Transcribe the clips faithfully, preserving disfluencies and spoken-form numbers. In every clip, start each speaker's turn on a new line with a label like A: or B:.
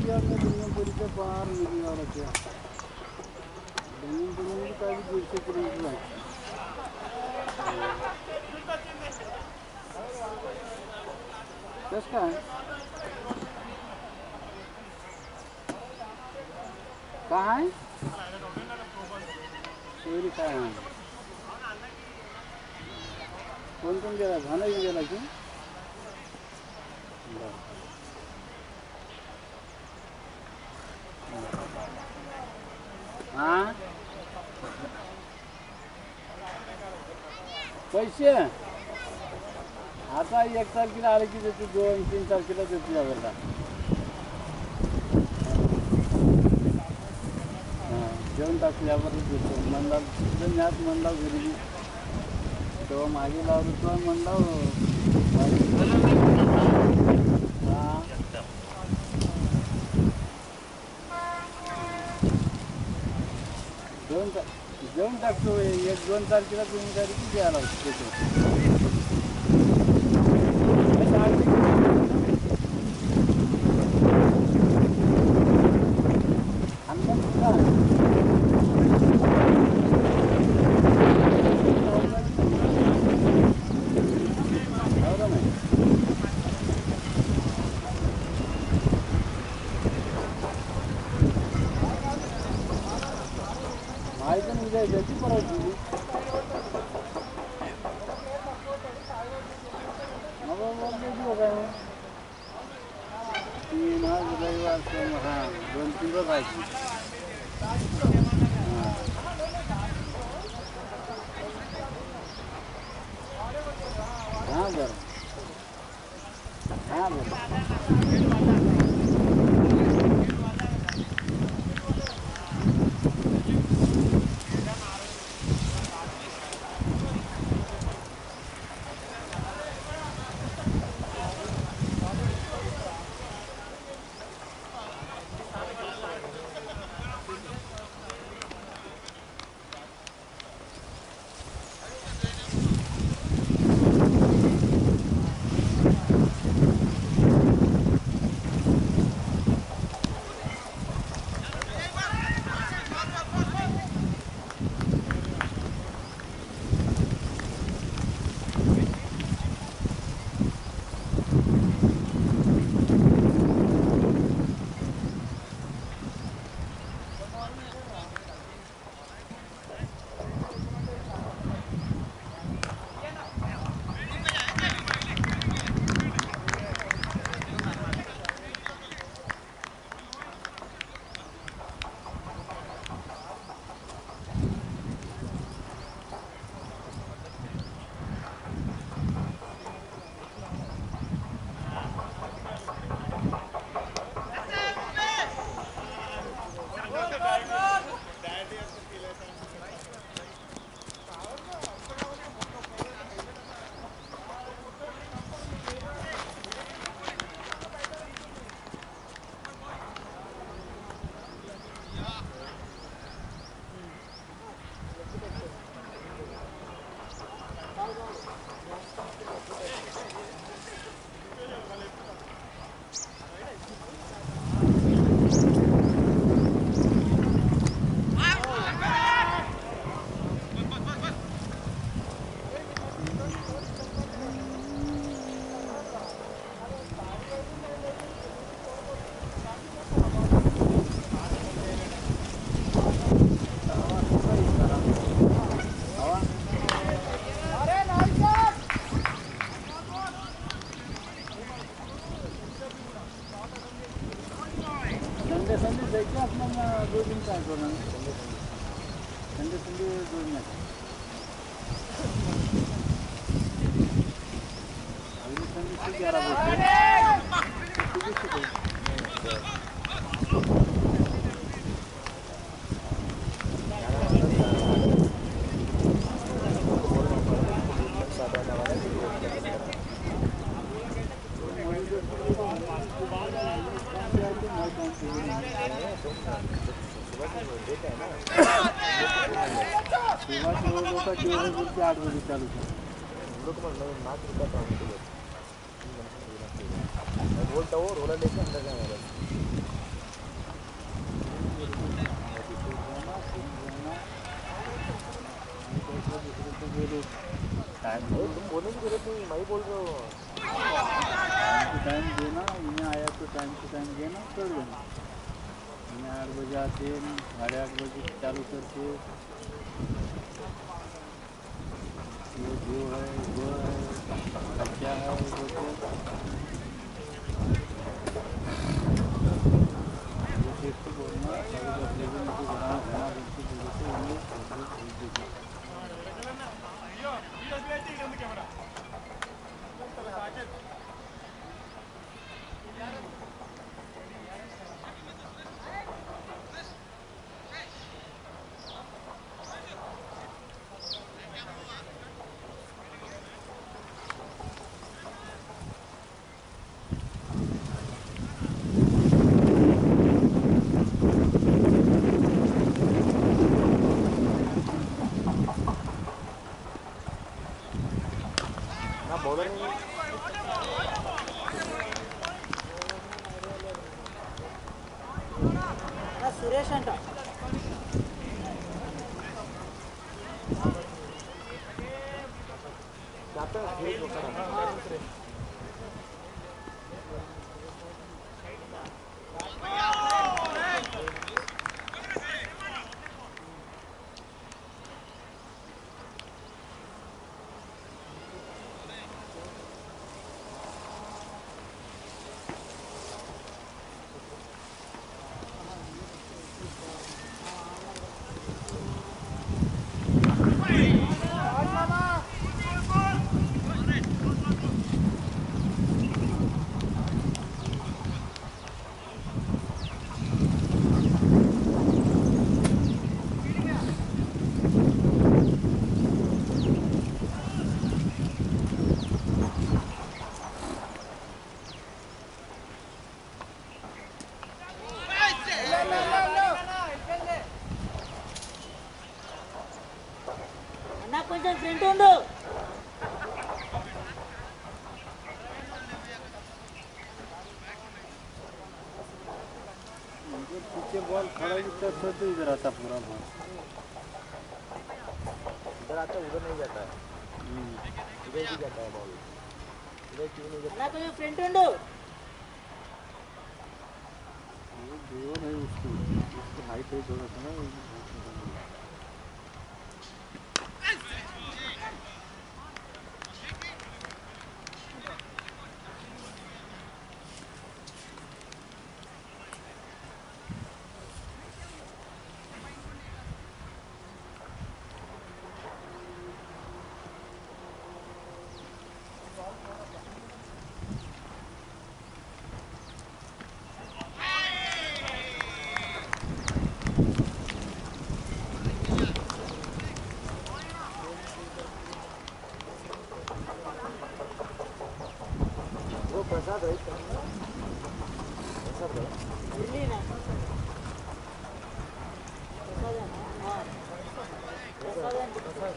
A: यार मैं दुनिया भर के बाहर नहीं आ रहा क्या दुनिया दुनिया का भी दूर से करीब है किसका है कहाँ है चोरी का है कौन कौन गेला भाना ही गेला क्यों हाँ पैसे आता एक तारखेला आले की देते दोन तीन तारखेला देते यावेळेला हां जेवण टाकू यावरच देतो मंडळ ज्ञात मंडळ घरी तेव्हा मागे लावलं तेव्हा मंडळ हां जेवण जेवण टाकतो एक दोन तारखेला दोन तारखेला द्यायला देतो जल्दी पड़ा तीन आज रविवार हाँ दोन तीन रोज आयची हाँ बरं हाँ बरं दो दिन का टूर्नामेंट संडे संडे दो दिन अगले संडे से ग्यारह बजे आठ बजे चालू बोलता हो रोला लेके अंदर जाएगा
B: बोलने की जरूरत नहीं, मैं ही बोल रहा हूँ।
A: टाइम देना, इन्हें आया तो टाइम टू टाइम देना, कर देना। इन्हें आठ बजे आते हैं, साढ़े आठ बजे चालू करके ये जो है वो है क्या है वो तो देखते बोलना सारे दस बजे मुझे बनाना खाना बनते बोले तो उन्हें फोटो भेज देगा।
C: సురేష్ అంట అన్న కొంచెం ఫ్రంట్ ఉండు
A: पीछे बॉल खड़ा ही तब तो इधर आता पूरा बॉल
B: इधर आता उधर नहीं जाता है, इधर ही जाता है बॉल। इधर क्यों नहीं जाता?
C: అన్న కొంచెం ఫ్రంట్ ఉండు
A: वो देवर है उसको उसकी हाइट है थोड़ा सा ना
B: वो प्रसाद राइट प्रसाद राइट
C: ఇర్లీనా ప్రసాద్ ప్రసాద్ ప్రసాద్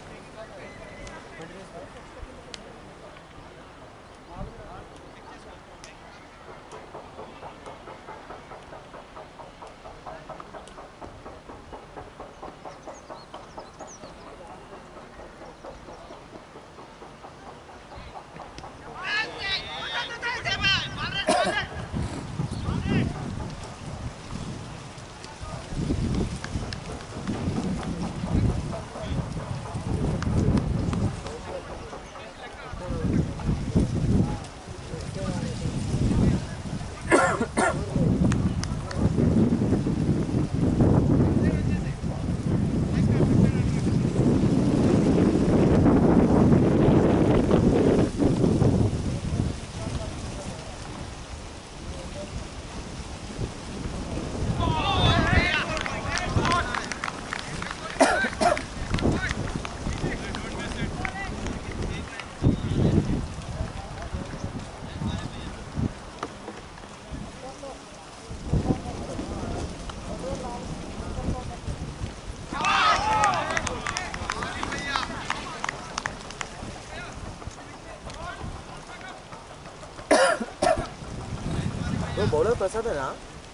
B: वो बॉलर प्रसाद है ना?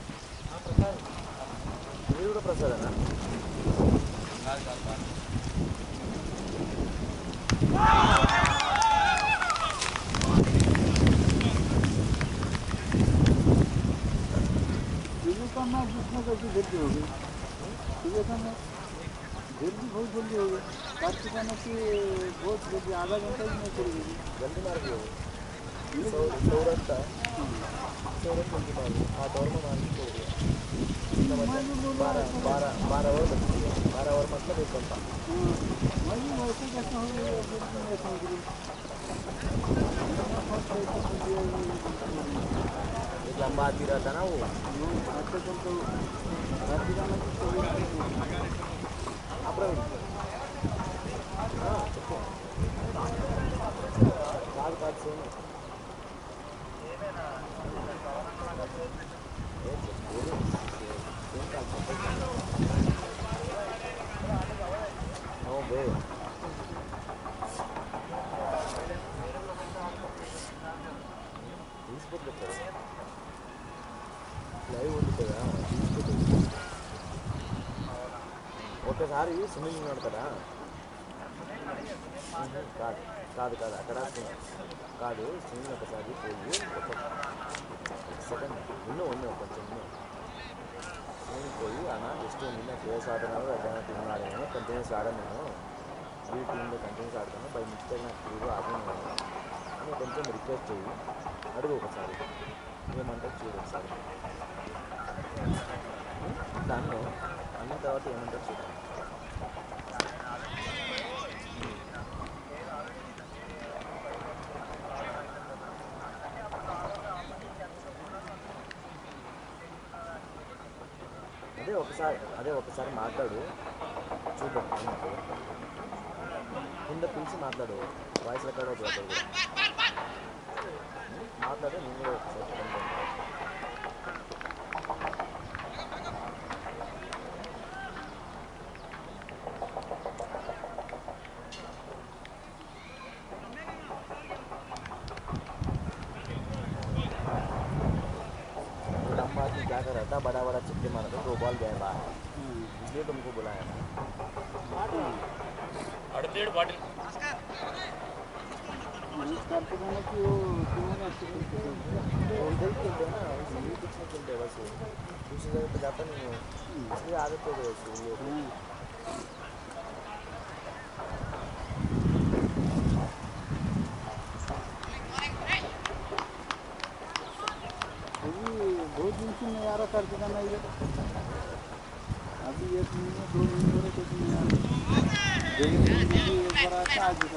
B: ये भी प्रसाद है ना?
A: का मैच जिसमें कैसे जल्दी हो गई सुबह का मैच जल्दी बहुत जल्दी हो गई कार्तिक आना की बहुत जल्दी आधा घंटा ही नहीं चली गई
B: जल्दी मार दिया वो सौरभ था सौरभ जल्दी मार दिया आठ ओवर में मार के छोड़ दिया इसका मतलब बारह बारह बारह ओवर बच गया बारह ओवर मतलब एक घंटा
A: वही वैसे कैसे हो गई मैं समझ रही
B: एक लंबा आदमी रहता ना वो
A: अच्छा चल तो कार्तिक आना की
B: आप रहे हाँ काट काट से नो वे తీసుకొచ్చారు లైవ్ ఉంది కదా తీసుకొచ్చారు ఒకసారి స్విమ్మింగ్ ఆడతారా కాదు కాదు కాదు అక్కడ కాదు స్విమ్మింగ్ ఒకసారి పోయి ఒక సెకండ్ ಇನ್ನೂ ಒಂದು కొంచెం స్విమ్మింగ్ పోయి అన్న జస్ట్ నిన్న ప్లేస్ ఆడుతున్నాను అడ్డాన టీమ్ ఆడాను కంటిన్యూస్ ఆడాను నేను ఈ టీంలో కంటిన్యూస్ ఆడతాను బై మిస్టేక్ నాకు టీవీ ఆడాను అని కొంచెం రిక్వెస్ట్ చేయి అడుగు ఒకసారి ఏమంటారు చూడు ఒకసారి దాన్ని అన్న తర్వాత ఏమంటారు చూడండి అదే ఒకసారి అదే ఒకసారి మాట్లాడు చూద్దాం కింద పిలిచి మాట్లాడు వాయిస్ రికార్డ్ అవుతుంది అక్కడ కూడా మాట్లాడి నేను కూడా ఒకసారి लंबा आदमी क्या कर रहा था बड़ा बड़ा चिट्टे मारा था दो बॉल गए बाहर इसलिए तुमको बुलाया
D: अड़तेड़ बाटल
A: कार्तिक आना की वो
B: उधर ही खेलते हैं ना इसलिए कुछ नहीं खेलते बस वो दूसरी जगह पे जाता नहीं हो इसलिए आदत हो गई उसको लोग
A: बहुत दिन से नहीं आ रहा कार्तिक आना ये अभी एक महीने दो महीने हो कुछ नहीं आ रहा एक बार आता आज का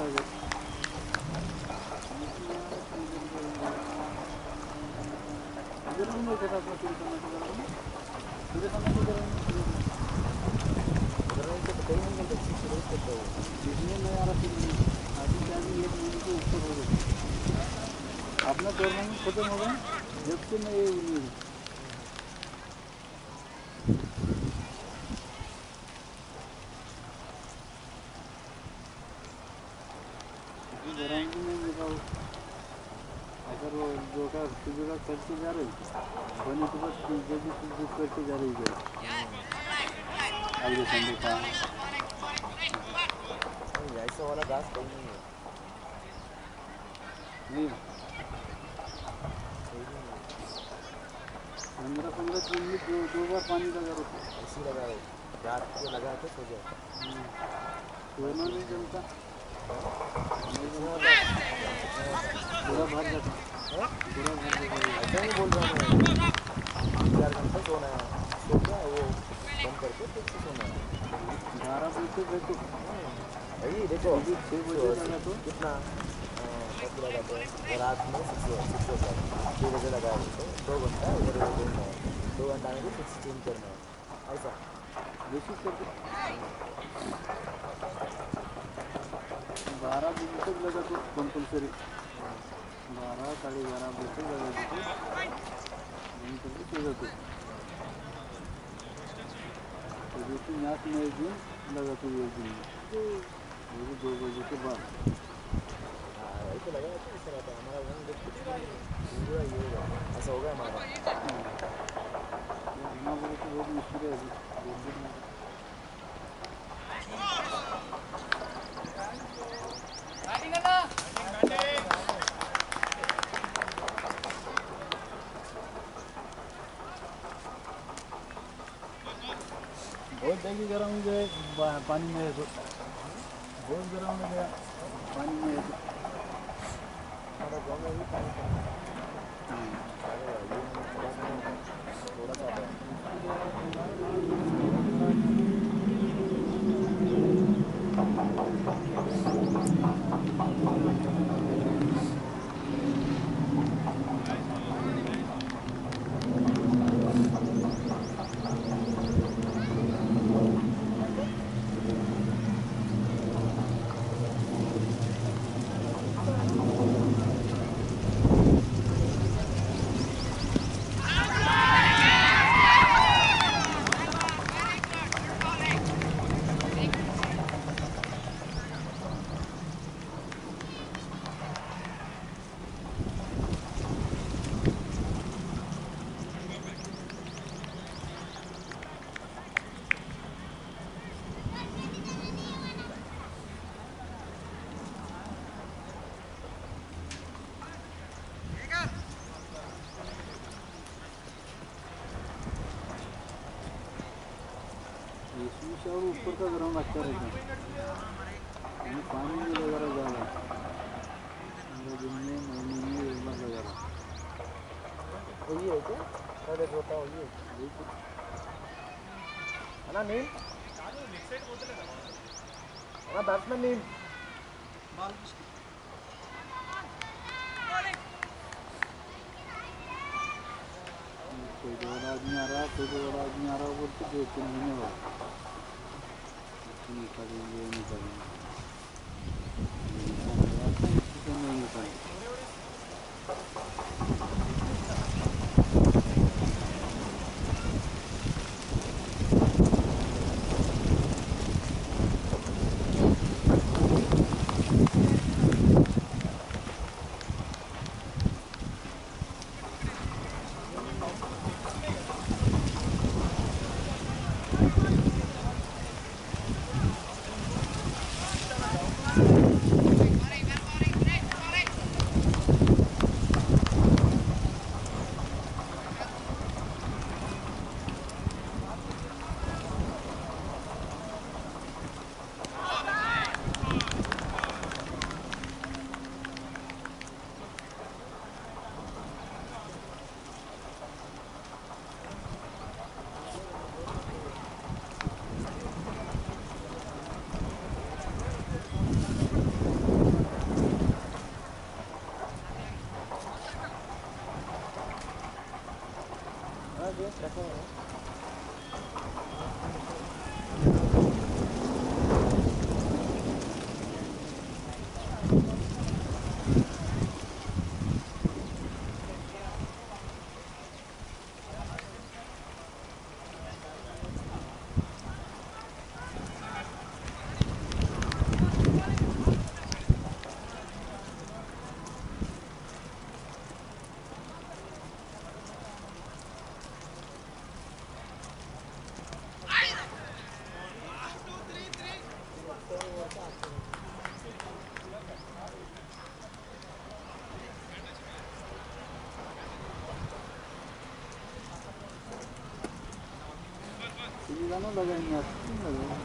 A: इधर भी नहीं देखा था सूर्य खाना के बारे में सूर्य खाना के बारे में
B: उधर नहीं तो कहीं नहीं मिलता शुरू करते हो
A: इसलिए नहीं आ रहा फिर अभी क्या भी एक महीने के ऊपर हो गए अपना टूर्नामेंट खत्म हो गया जब से मैं ये उम्मीद ग्राउंड में देखा अगर वो जो का सुबह करके जा रही बनी तो बस जो भी कुछ करके जा रही है अगले संडे का
B: ऐसा वाला घास कहीं नहीं है
A: नहीं पंद्रह पंद्रह दिन में दो दो बार पानी लगा रहता
B: इसी लगा हो चार को लगा के सो जाए
A: सोना नहीं जमता पूरा भर जाता पूरा भर जाता
B: ऐसा नहीं बोल रहा हूँ चार घंटे सोना है सो क्या वो बंद करके फिर से सोना है
A: ग्यारह बजे से देखो
B: भाई देखो
A: छः बजे लगा तो
B: कितना कब लगा तो रात में सिक्स सिक्स होता है छः बजे लगा है तो दो घंटा उधर घूमना है दो घंटा में फिक्स चेंज करना है ऐसा
A: बेसिक करके बारह बजे तक लगा तो कंपल्सरी बारह साढ़े ग्यारह बजे तक लगा तो बंद करके सो जाते तो जैसे मैच में एक दिन लगा तो एक दिन वो भी दो बजे के बाद
B: ऐसे लगा तो ऐसा रहता है हमारा वन देख कुछ पूरा ये होगा ऐसा होगा हमारा
A: बिना बोले तो बहुत मुश्किल है अभी बहुत देखी गरम जो है पानी में बहुत गरम हो गया पानी में
B: हमारा गाँव में भी पानी कम है। अरे यार, ये नहीं थोड़ा सा नहीं है, थोड़ा सा है।
A: शीशा ऊपर का गरम अच्छा रहता है ये पानी में लगा रहा ज़्यादा दिन में महीने में एक बार लगा रहा
B: वही है क्या? अरे छोटा वही है है ना नील? है ना बैट्समैन नील?
A: कोई दो आदमी आ रहा है कोई दो आदमी आ रहा है बोलते दो तीन महीने बाद नहीं करेंगे नहीं करेंगे नहीं निकालेंगे
B: हाँ जी रखा है।
A: ये गाना लगाएंगे आप क्यों लगाएंगे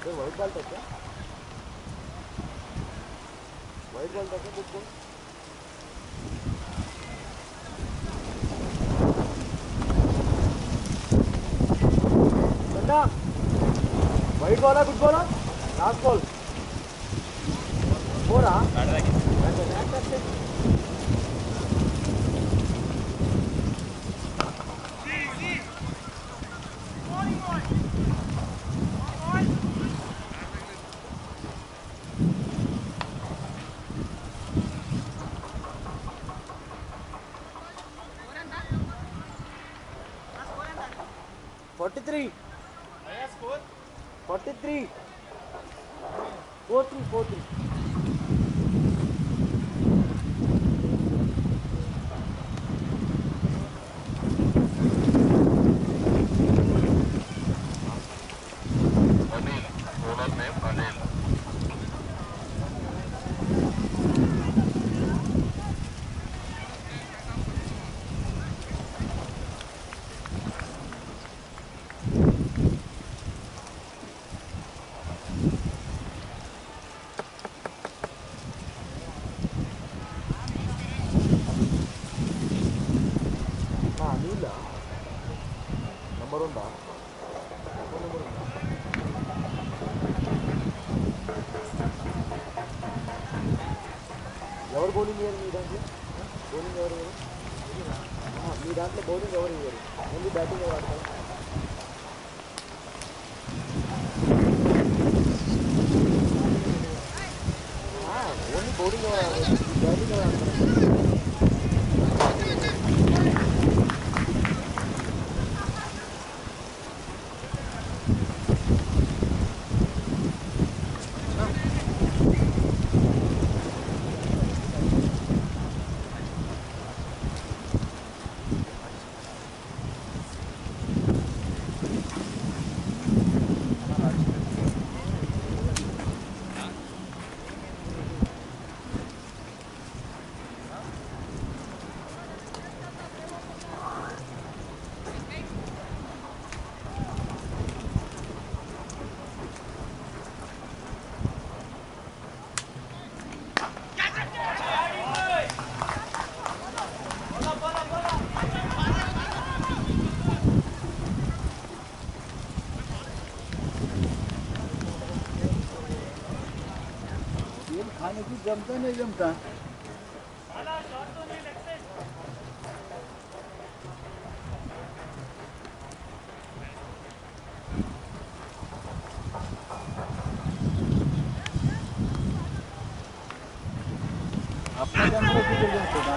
B: వైట్ బాల్ తగ్గ వైట్ బాల్ తగ్గ బుక్ వైట్ బాలా గుడ్ బాలా లాస్ట్ బాల్ ఫోరా forty-three forty-three four three four three
D: Anil, owner name Anil.
B: నీళ్ళ నంబర్ ఉందా ఫోన్ నెంబర్ ఉందా ఎవరు బౌలింగ్ చేయరు మీ దాంట్లో బౌలింగ్ ఎవరు ఇవ్వరు మీ దాంట్లో బౌలింగ్ ఎవరు ఇవ్వరు ఓన్లీ బ్యాటింగ్ ఎవరు ఆడతారు ఓన్లీ బౌలింగ్ ఎవరు ఆడతారు బ్యాటింగ్ ఎవరు ఆడతారు
A: खाने की जमता नहीं जमता अपना जमता किधर जमता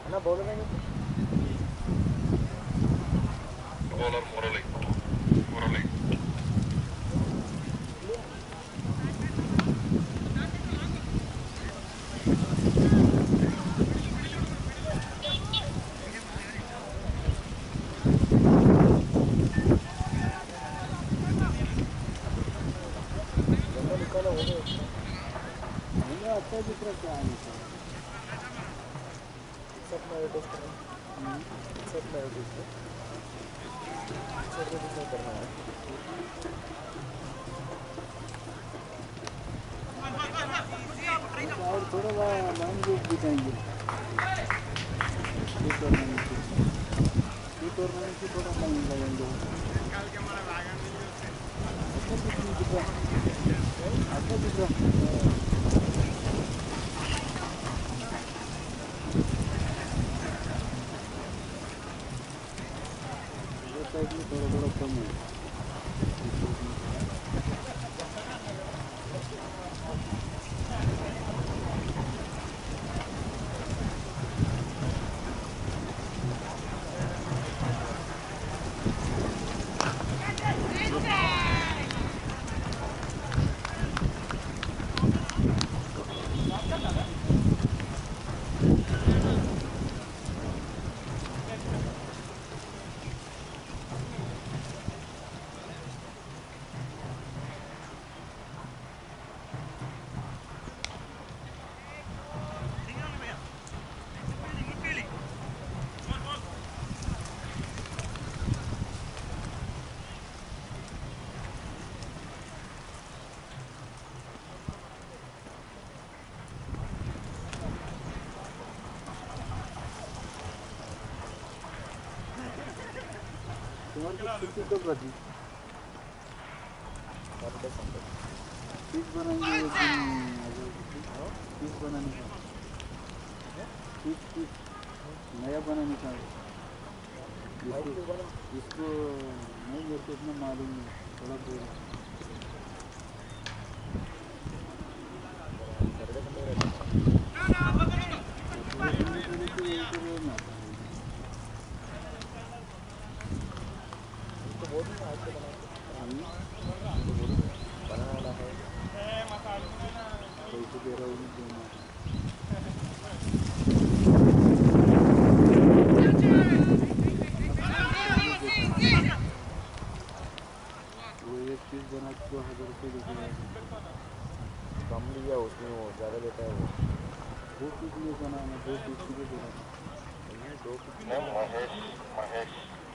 B: ना बॉलर नहीं
D: बॉलर मुरली मुरली
B: बंदा निकाला वो भी
A: मुझे अच्छा दिख रहा क्या नहीं सर
B: सब मेरे टेस्ट में सब मेरे टेस्ट में सब टेस्ट में करना है
A: और थोड़ा लाइन भी दिखाएंगे ये टूर्नामेंट की ये टूर्नामेंट की थोड़ा लाइन लगाएंगे अच्छा दिख रहा अच्छा दिख रहा ये साइड में थोड़ा थोड़ा कम है तुम्हारी छुट्टी कब रहती
B: सैटरडे संडे
A: पीस बनाएंगे एक दिन पीस बनाने का पीस पीस नया बनाने का इसको इसको नहीं मेरे को इतना मालूम नहीं थोड़ा बोल
B: सैटरडे संडे रहता है इसको बोल दूँ आज से बना बनाने वाला है
A: पैसे दे रहा हूँ देना वो एक चीज़ बना के दो हज़ार रुपये देखेगा
B: कम लिया उसमें वो ज़्यादा लेता है वो
A: दो पीस लिए बनाना दो पीस के लिए देना
B: दो पीस
D: महेश महेश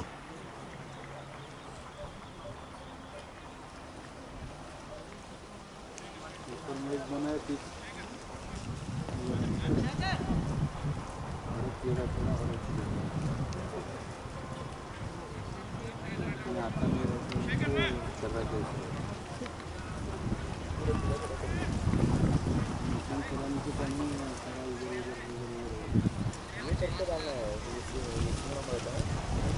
A: ऊपर में एक बनाया पीस तेरा थोड़ा और आता मेरा कर रहा था मकान चलाने के टाइम में सारा इधर उधर इधर उधर
B: ये करके डालना है तो इसमें इसमें हम रहता है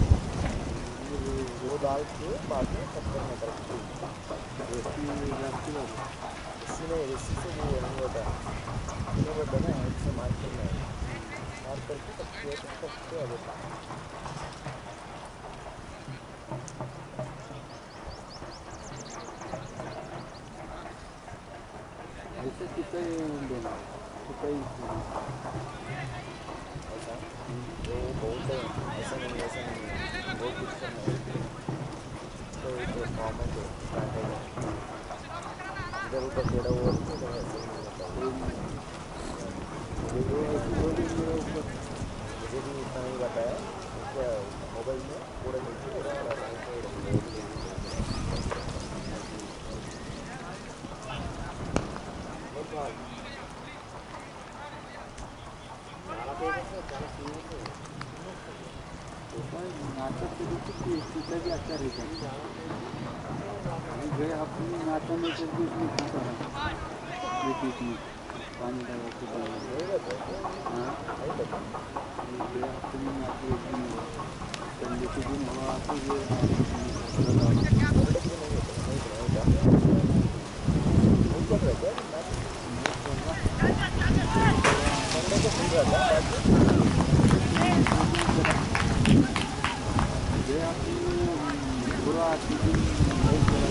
B: वो डाल के बाद में कट करना पड़ता है
A: रास्ते वाला
B: इसी में इसी से वो नहीं होता है ये होता है ना इससे मार्क करना है मार्क करके कट किया तो कट किया जाता है
A: ऐसे कितना देना कितना
B: ऐसा वो बहुत है ऐसा नहीं ऐसा नहीं बहुत कुछ करना है तो एक कॉमन है स्टैंडर्ड है इधर उधर टेढ़ा हुआ तो ऐसा नहीं होता मुझे भी इतना ही रहता है उसका मोबाइल में पूरा नीचे
A: नाटक के देखिए सीधा भी अच्छा रहता है गए हफ्ते में नाटक में करके इसमें खाता है ये पीस में पानी डाल के हाँ गए हफ्ते में नाटक एक दिन संडे के दिन हवा आती है
B: संडे को फ्री रहता है
A: ये आपकी पूरा टीचिंग नहीं करा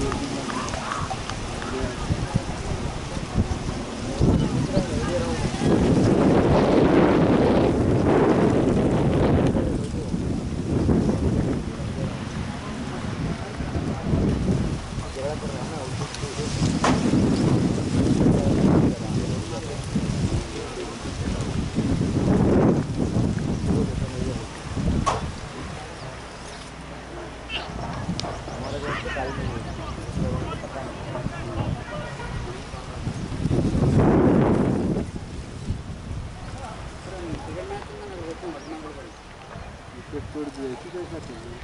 A: छोड़ दिया इसी कैसा चाहिए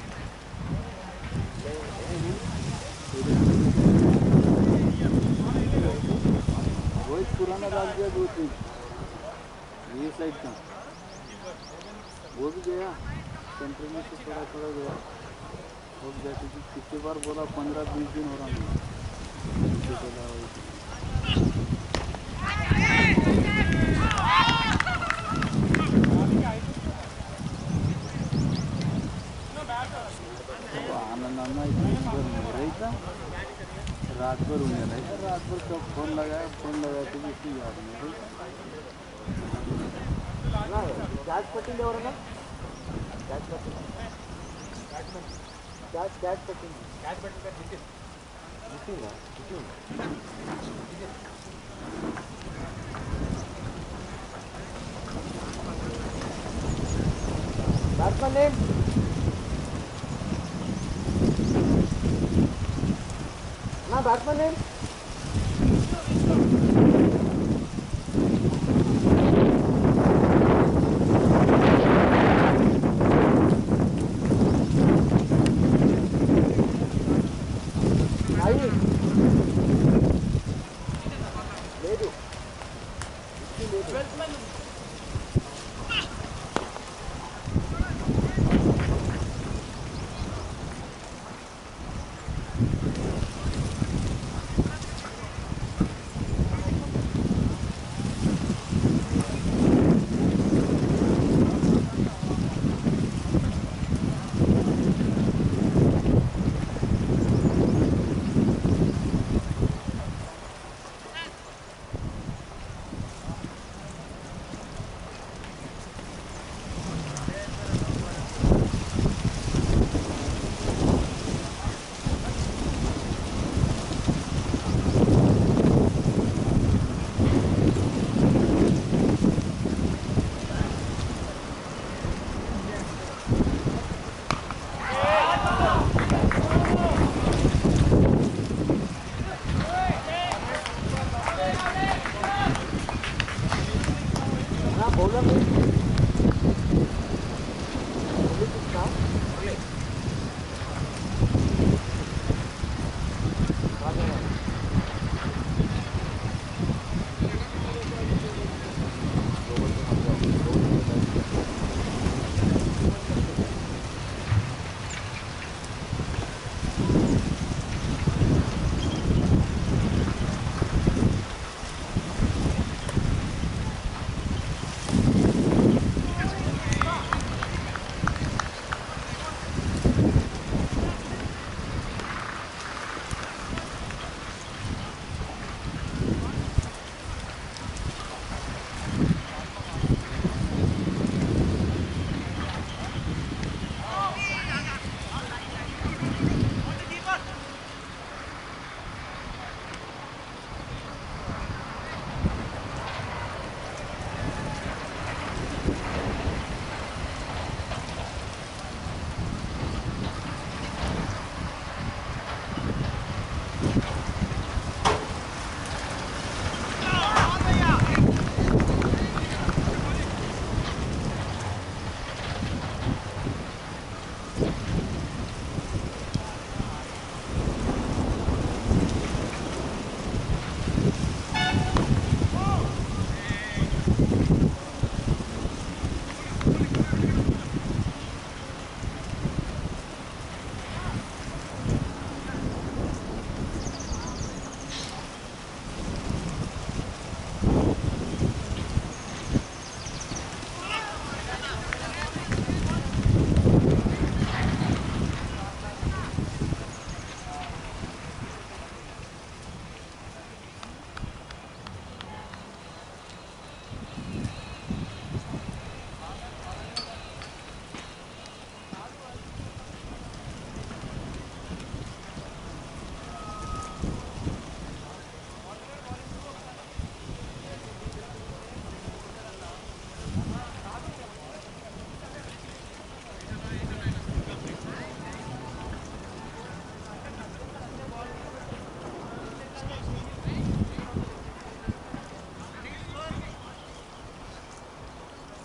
A: वही पुराना राज्य दो तीन ये साइड का वो भी गया सेंटर में से थोड़ा थोड़ा गया वो जैसे कि कितने बार बोला पंद्रह बीस दिन हो रहा है रात भर उन्हें नहीं था रात भर कब फोन लगाया फोन लगाया तो इसकी याद नहीं
B: कैच पट्टी ले ना कैच पट्टी कैच कैच पट्टी कैच पट्टी का टिकट टिकट ना टिकट बैट्समैन नेम ना batsman name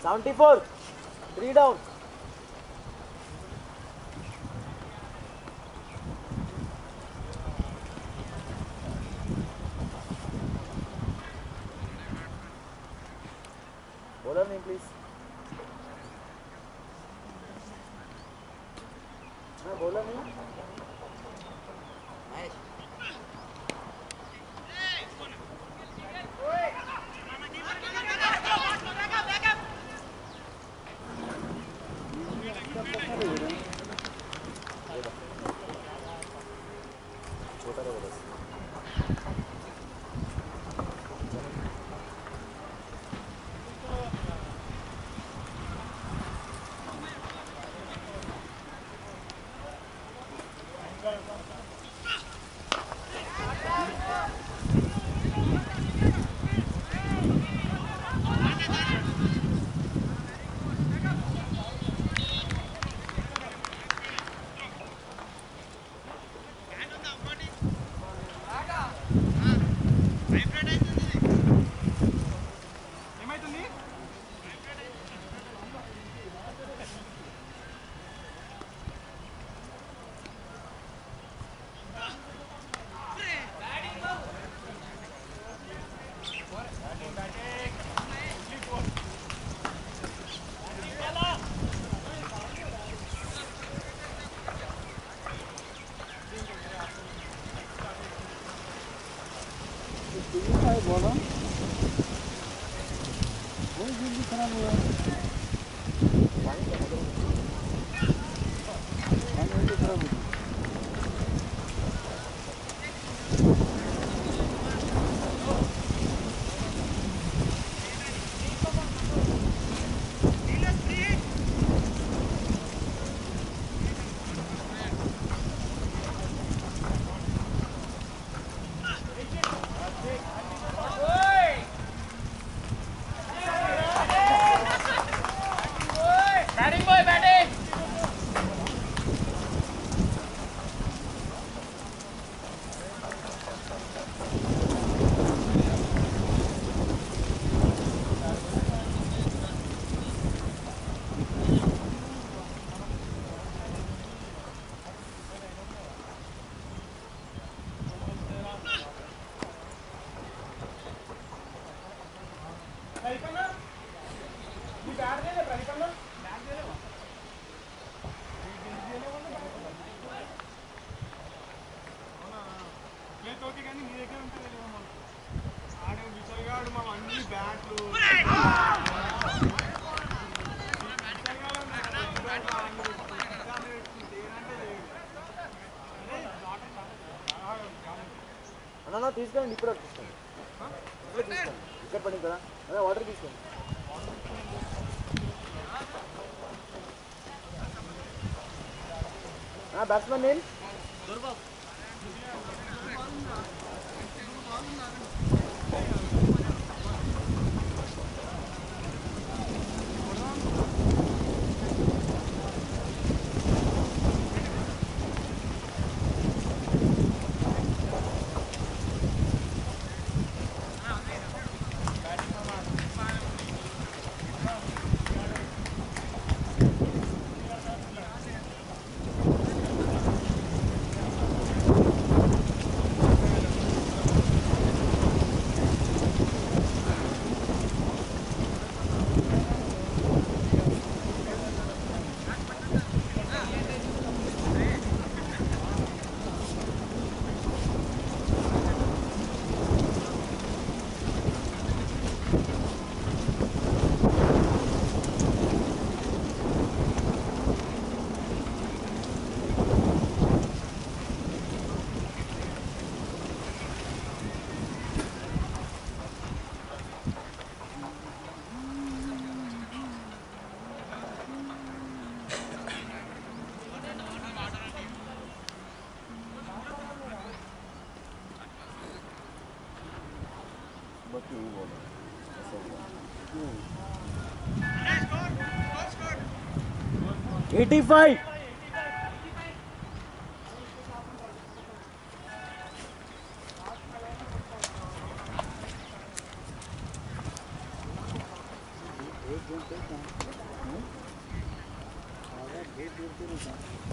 B: seventy-four. Three down. Bowler name, please. No, bowler name. छोटा का बस
A: बोला बहुत जल्दी खराब हुआ पानी खराब हो అన్న తీసుకోండి ఇప్పుడు తీసుకోండి ఇప్పుడు తీసుకోండి ఇక్కడ పడింది కదా అదే వాటర్ తీసుకోండి బ్యాట్స్మెన్ నేమ్ eighty-five. बहुत जमते हैं आधा बहुत जमते रहता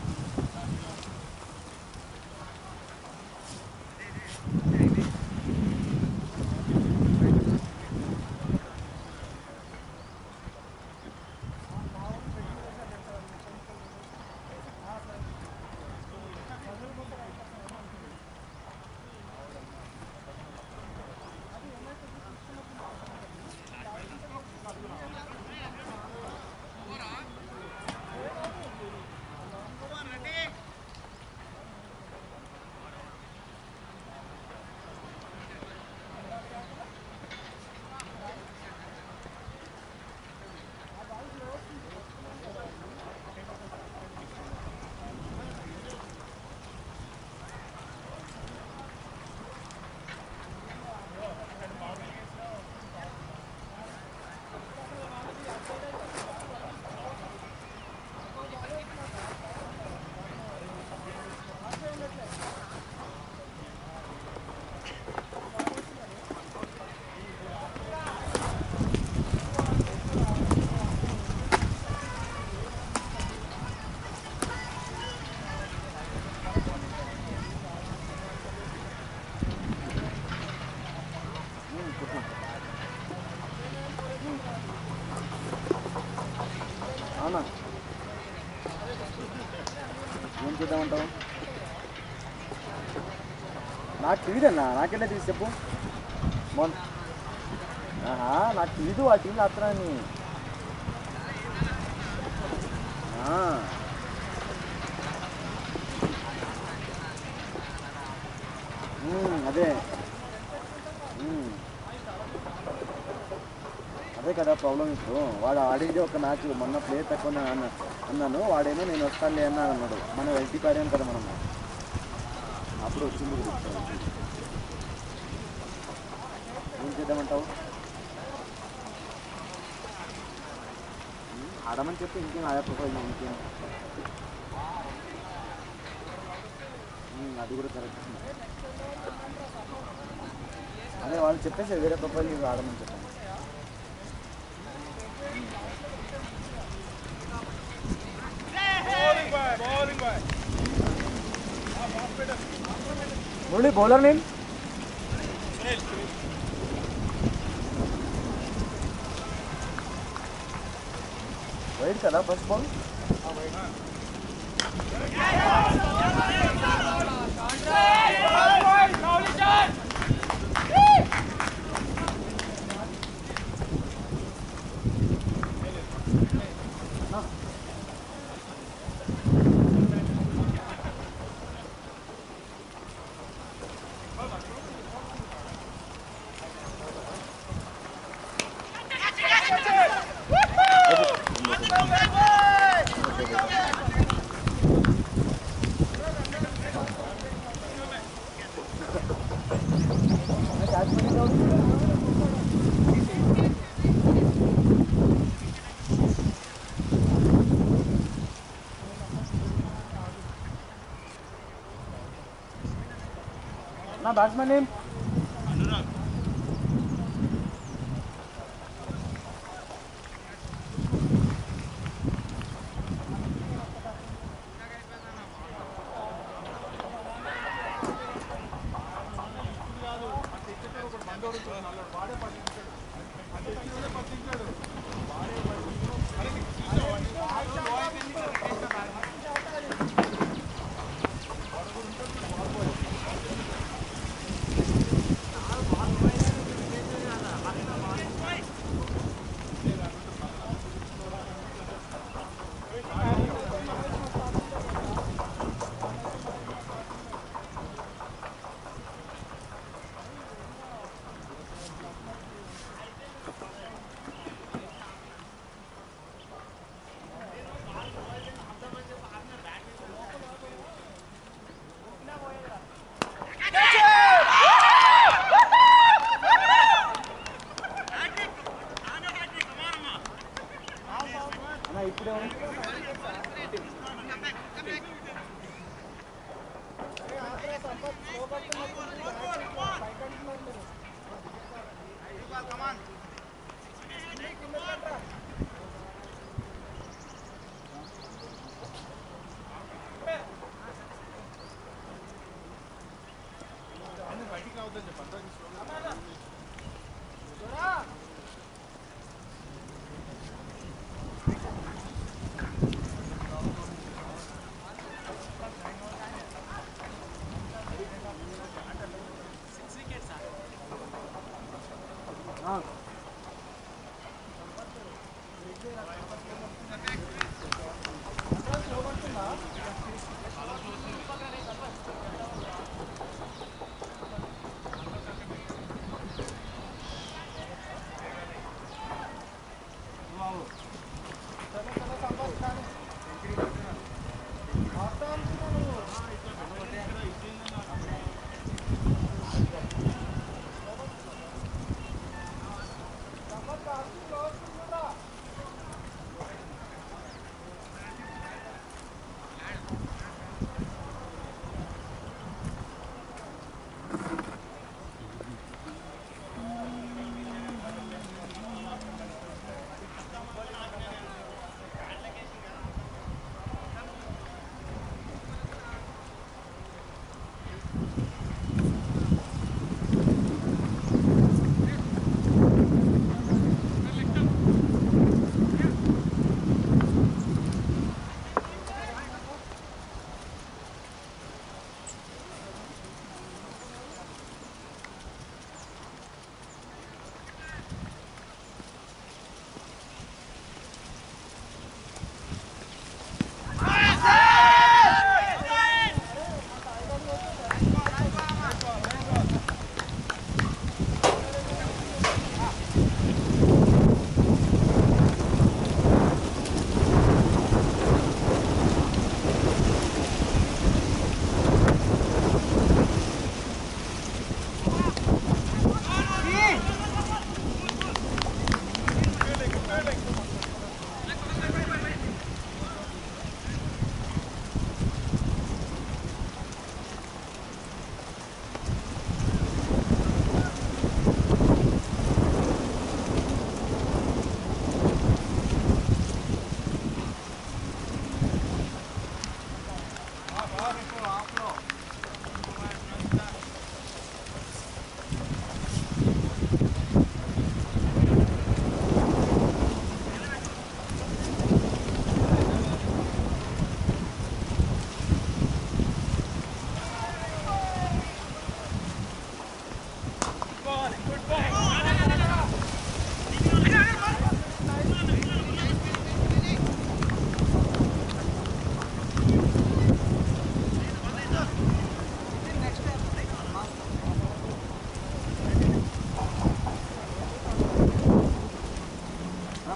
A: అవునా ఏం చేద్దామంటావు నాకు తెలియదన్నా నాకెళ్ళా తెలిసి చెప్పు మొన్న ఆహా నాకు తెలీదు ఆ టీంలో అత్తరాని అదే అదే కదా ప్రాబ్లం ఇప్పుడు వాడు ఆడేది ఒక మ్యాచ్ మొన్న ప్లేయర్ తక్కువ అన్న అన్నాను వాడేమో నేను వస్తానులే అన్నాను అన్నాడు మనం ఎల్టీ పాడాను కదా మనం అప్పుడు వచ్చింది ఏం చేద్దామంటావు ఆడమని చెప్పి ఇంకేం ఆయా ప్రొఫైల్ ఇంకేం అది కూడా కరెక్ట్ అదే వాళ్ళు చెప్పేసి వేరే ప్రొఫైల్ ఆడమని చెప్పాను मुरली बॉलर नेम वाइड కదా ఫస్ట్ బాల్ నా batsman name Anurag
E: Come on.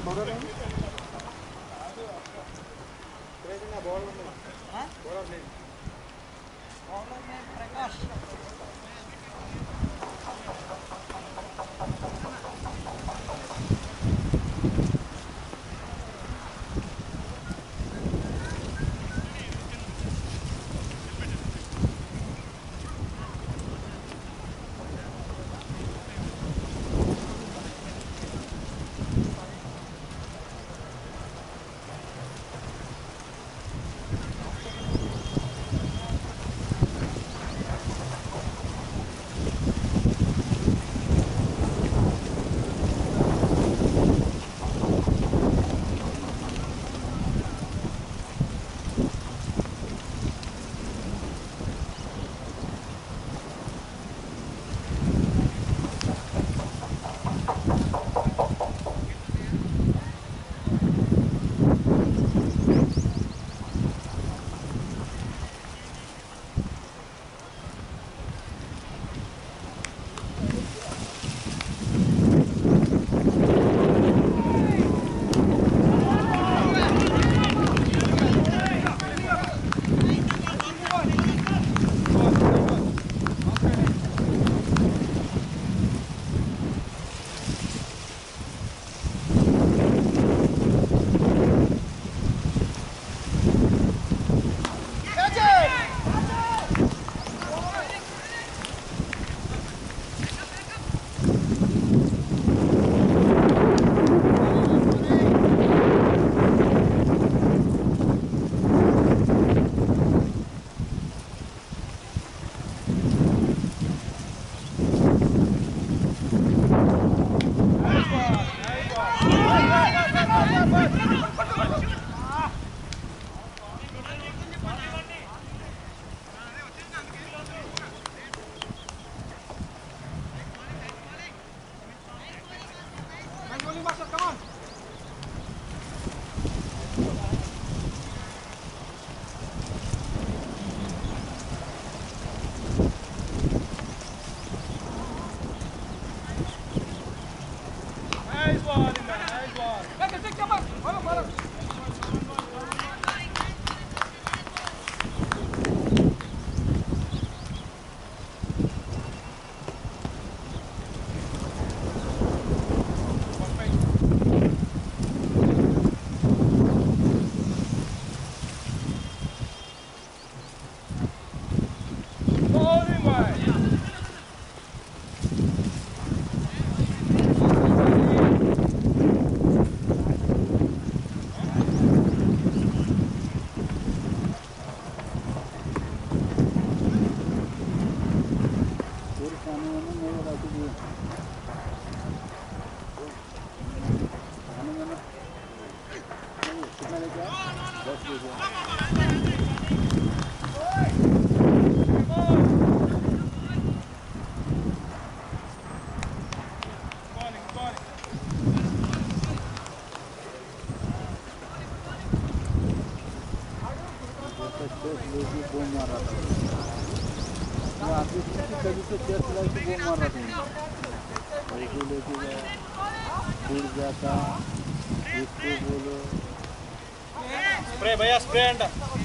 A: Spray భయ్యా స్ప్రే అంట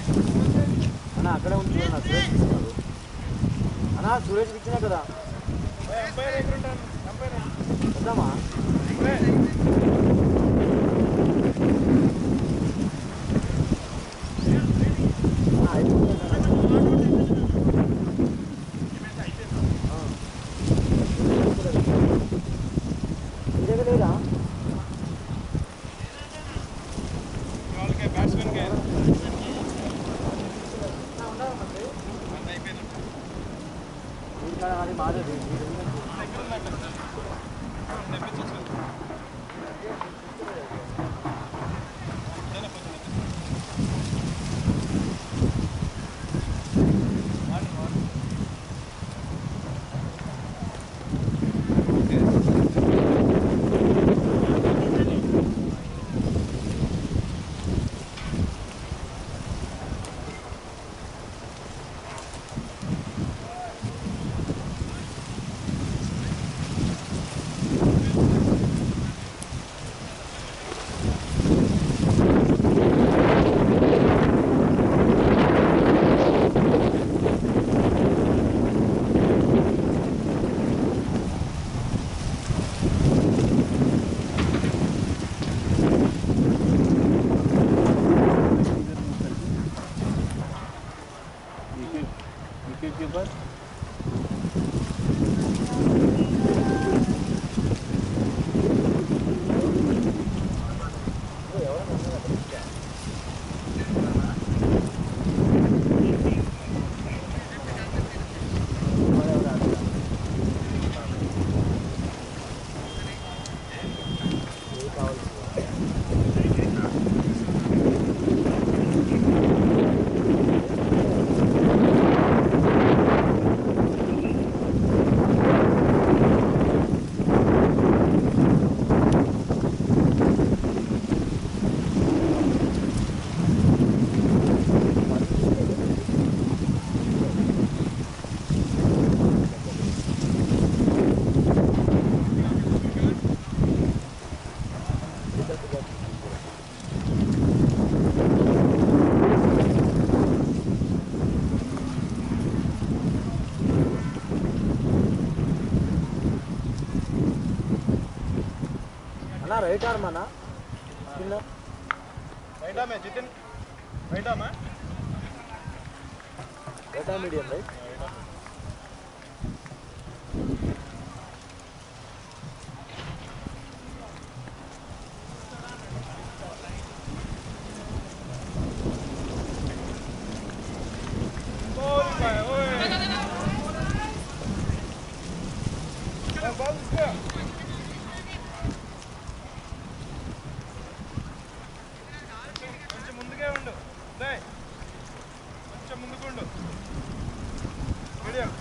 B: అన్న అక్కడే ఉంది అన్న సురేష్ ఇస్తున్నాడు అన్న సురేష్ ఇచ్చినా కదా వద్దామా లేదా అది మాదే అన్నా రైట్ ఆర్మ్ అన్నా spinner
E: right arm Jitin right arm
B: right arm medium right
E: కొంచెం ముందుకే ఉండు కొంచెం ముందుకు ఉండు మీడియం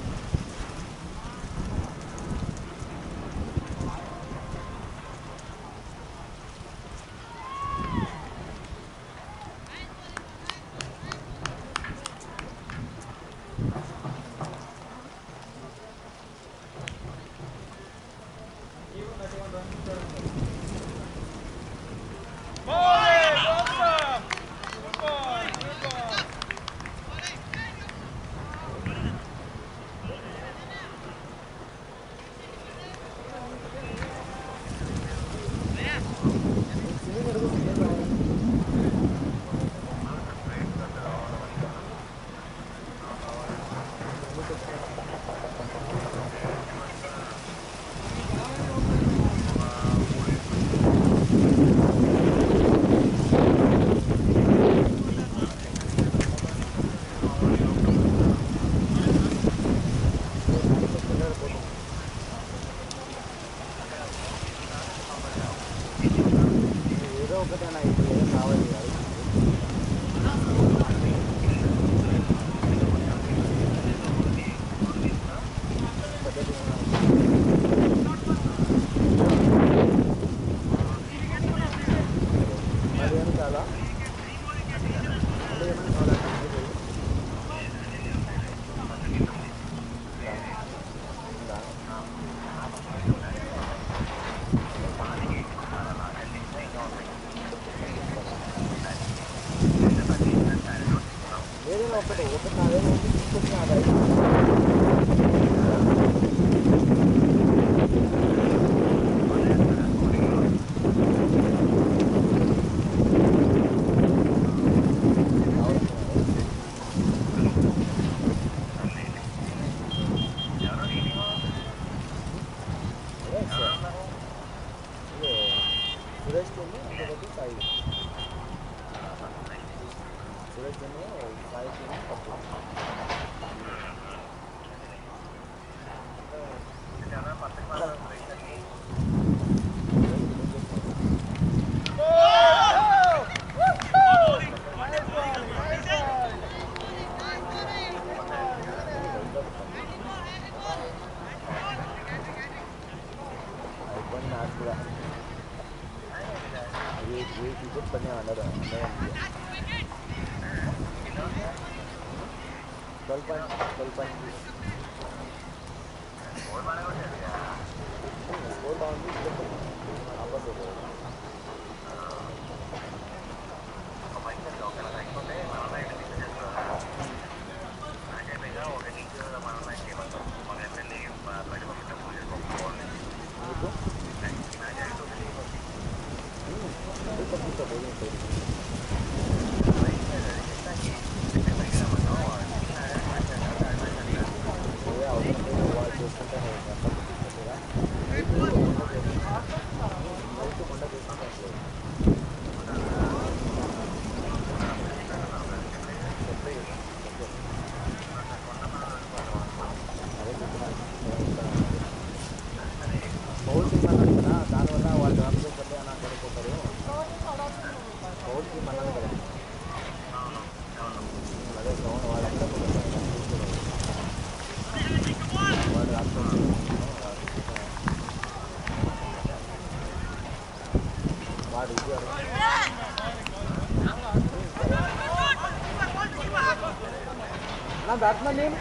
B: बैट्समैन नेम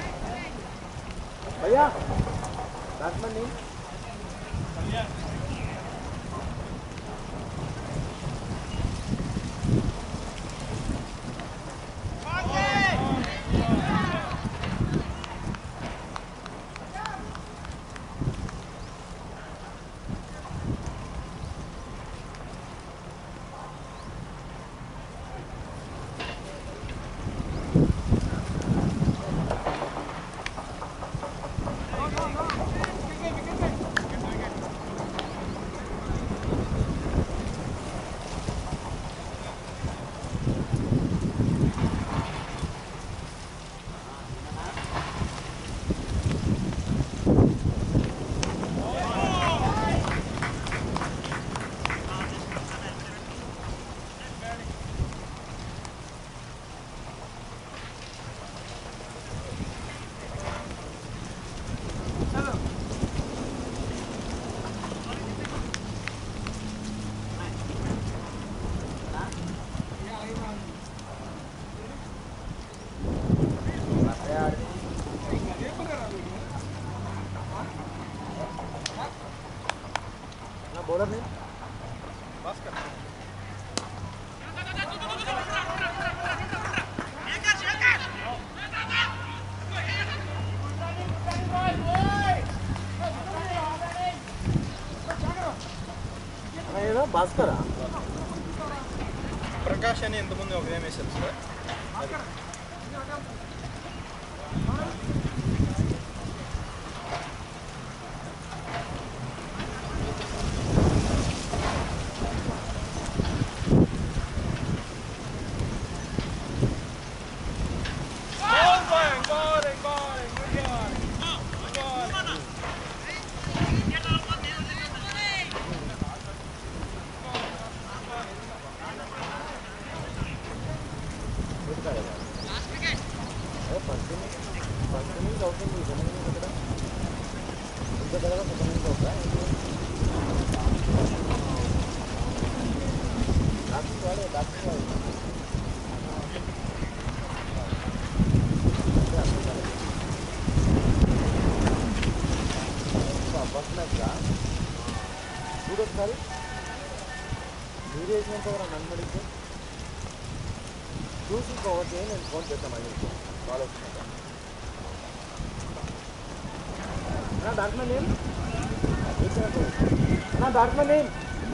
B: भैया बैट्समैन नेम
E: భాస్కర్
B: ఏదో భాస్కరా
E: ప్రకాష్ అని ఇంతకుముందు ఒక గేమ్ వేశారు సార్ అది
B: చూడొకసారి మీరు వేసినంత కూడా నన్ను అడిగితే చూసి పోవచ్చు నేను ఫోన్ చేస్తాను మళ్ళీ కాల్ వచ్చినాక అన్నా దాంట్లో నేమ్ అన్నా దాంట్లో నేమ్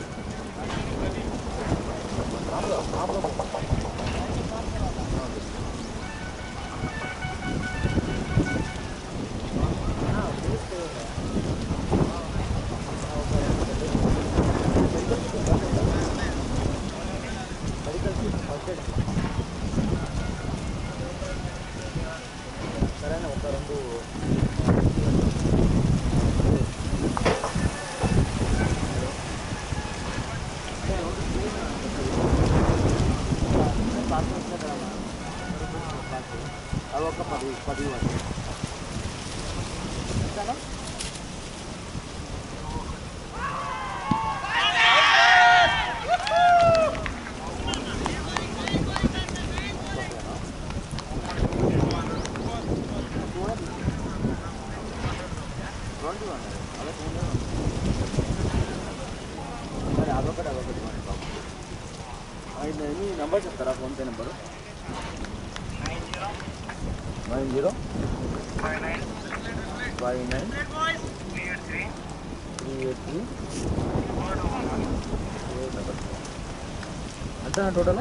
B: సరేనా ఒక రెండు
A: అవి ఒక పది పది వరకు మరి అదొకటి అదొకటి మీ నెంబర్ చెప్తారా PhonePe number nine zero five nine three eight three అంతేనా టోటల్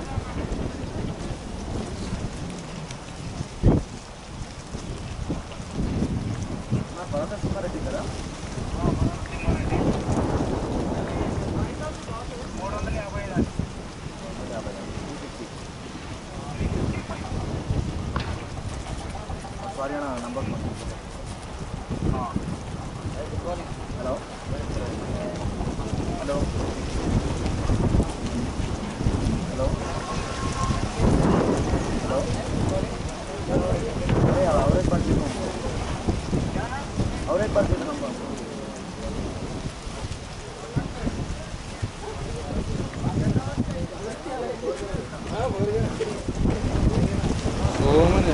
A: నా పర్వత సుమారెడ్డి కదా మూడు వందల యాభై యాభై సారీ అన్న number hello hello hello hello అరే average purchase average purchase number ఓమని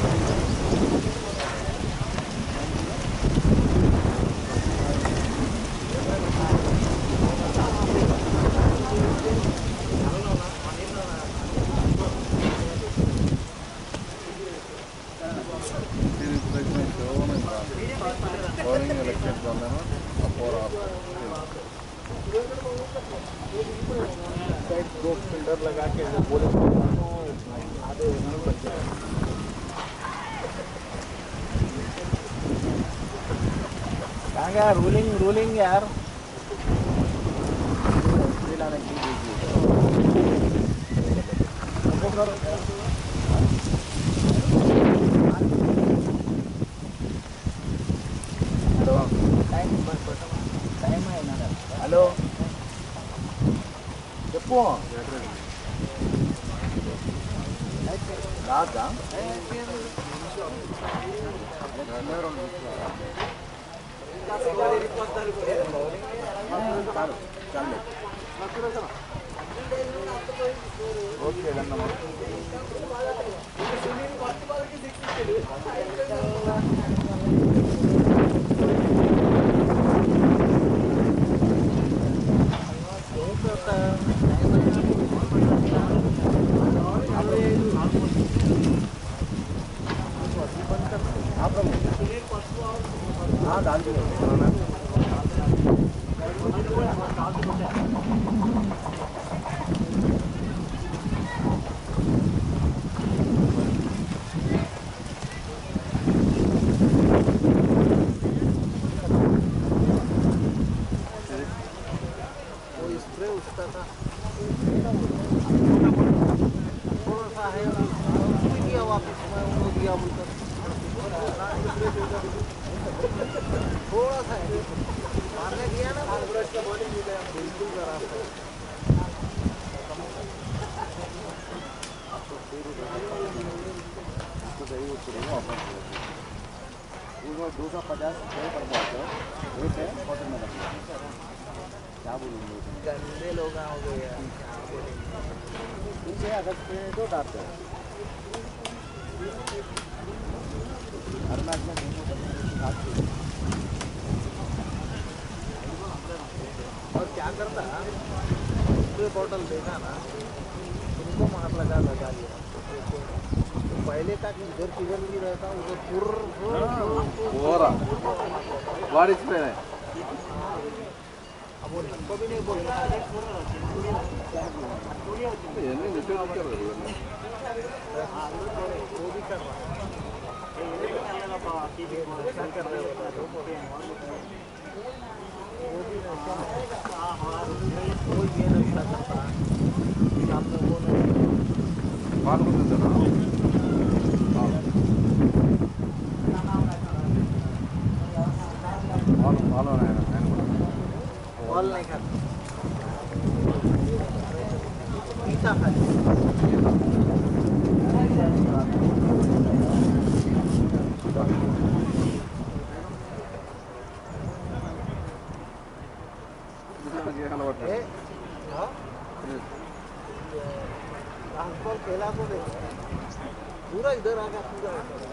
A: दो फिल्टर लगा के बोले आधे बच जाए कहाँ गया रूलिंग रूलिंग यार लाने की హలో చెప్పు రాదా ఓకే అన్నమాట
B: हाँ डाल दो वो स्प्रे उसका था थोड़ा सा है किया वापस मैं उनको दिया बोलकर थोड़ा सा है मारने दिया ना बिल्कुल खराब है दो सौ पचास रुपये पर बात एक है कॉटन में रखना क्या बोलूँगा गंदे लोग हो गए यार क्या अगस्त में दो डालते हैं अरुणाचल में और क्या करता स्प्रे बॉटल देगा ना तुमको मार लगा लगा लिया तो पहले का इधर किधर भी रहता उधर पूरा
A: वाट स्प्रे है
B: अब वो हमको भी नहीं बोलता वो भी कर रहा क्या कर रहे हो वो भी नशा कोई ये नशा करता सामने वो बॉल नहीं खाता पीता खाली खेला तो पूरा इधर आ गया पूरा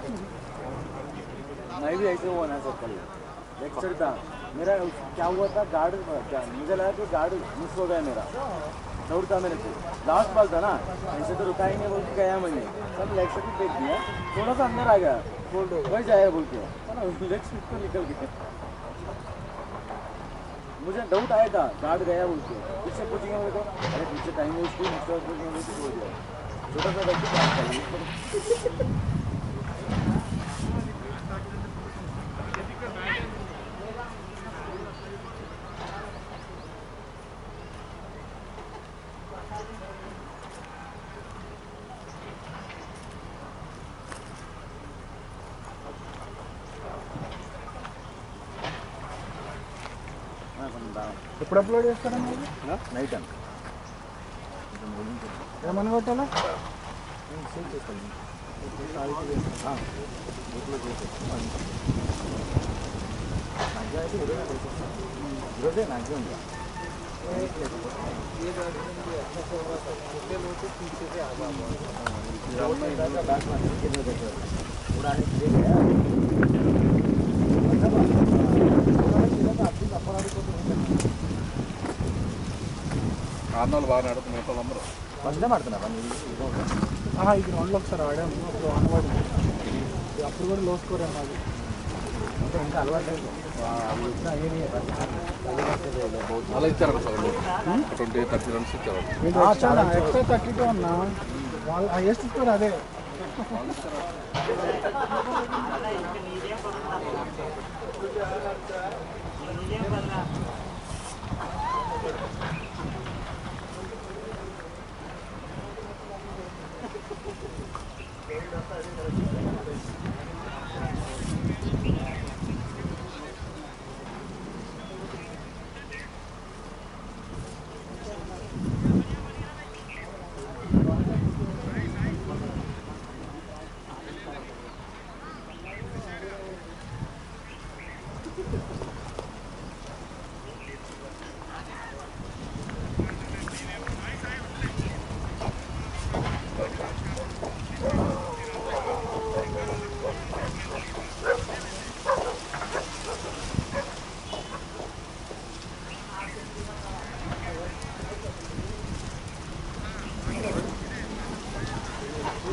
A: मैं भी ऐसे हुआ ना सर कल लेक्चर था मेरा क्या हुआ था गार्ड मुझे लगा कि गार्ड मिस हो गया मेरा दौड़ता मेरे को लास्ट बॉल था ना ऐसे तो रुका ही नहीं बोल के गया मैंने सब लेग स्लिप देख दिया थोड़ा सा अंदर आ गया बोल्ड वही जाएगा बोल के लेग स्लिप तो निकल गया मुझे डाउट आया था गार्ड गया बोल के पीछे पूछेंगे मेरे को अरे पीछे टाइम वेस्ट हुई मिस्टर पूछेंगे हो गया छोटा सा बच्चे बात करिए
E: ఎప్పుడు అప్లోడ్ చేస్తారన్నా
A: నైట్ అంత
E: ఏమని కొట్టాలా
A: సేవ్ చేస్తాను ఈరోజే మ్యాక్సిమం ఆర్నాలు బాగా నడుపుతున్నారు వాళ్ళందరూ మంచిగా ఆడుతున్నారు
E: ఇది రెండు ఒకసారి ఆడాము అప్పుడు ఆనవాడి అప్పుడు కూడా లో స్కోర్ అన్నది
A: అంటే ఇంకా అలవాటు అలా ఇచ్చారు ట్వంటీ థర్టీ రన్స్ ఇచ్చారు
E: ఎక్స్ట్రా థర్టీ టూ అన్నా వాళ్ళు హైయెస్ట్ స్కోర్ అదే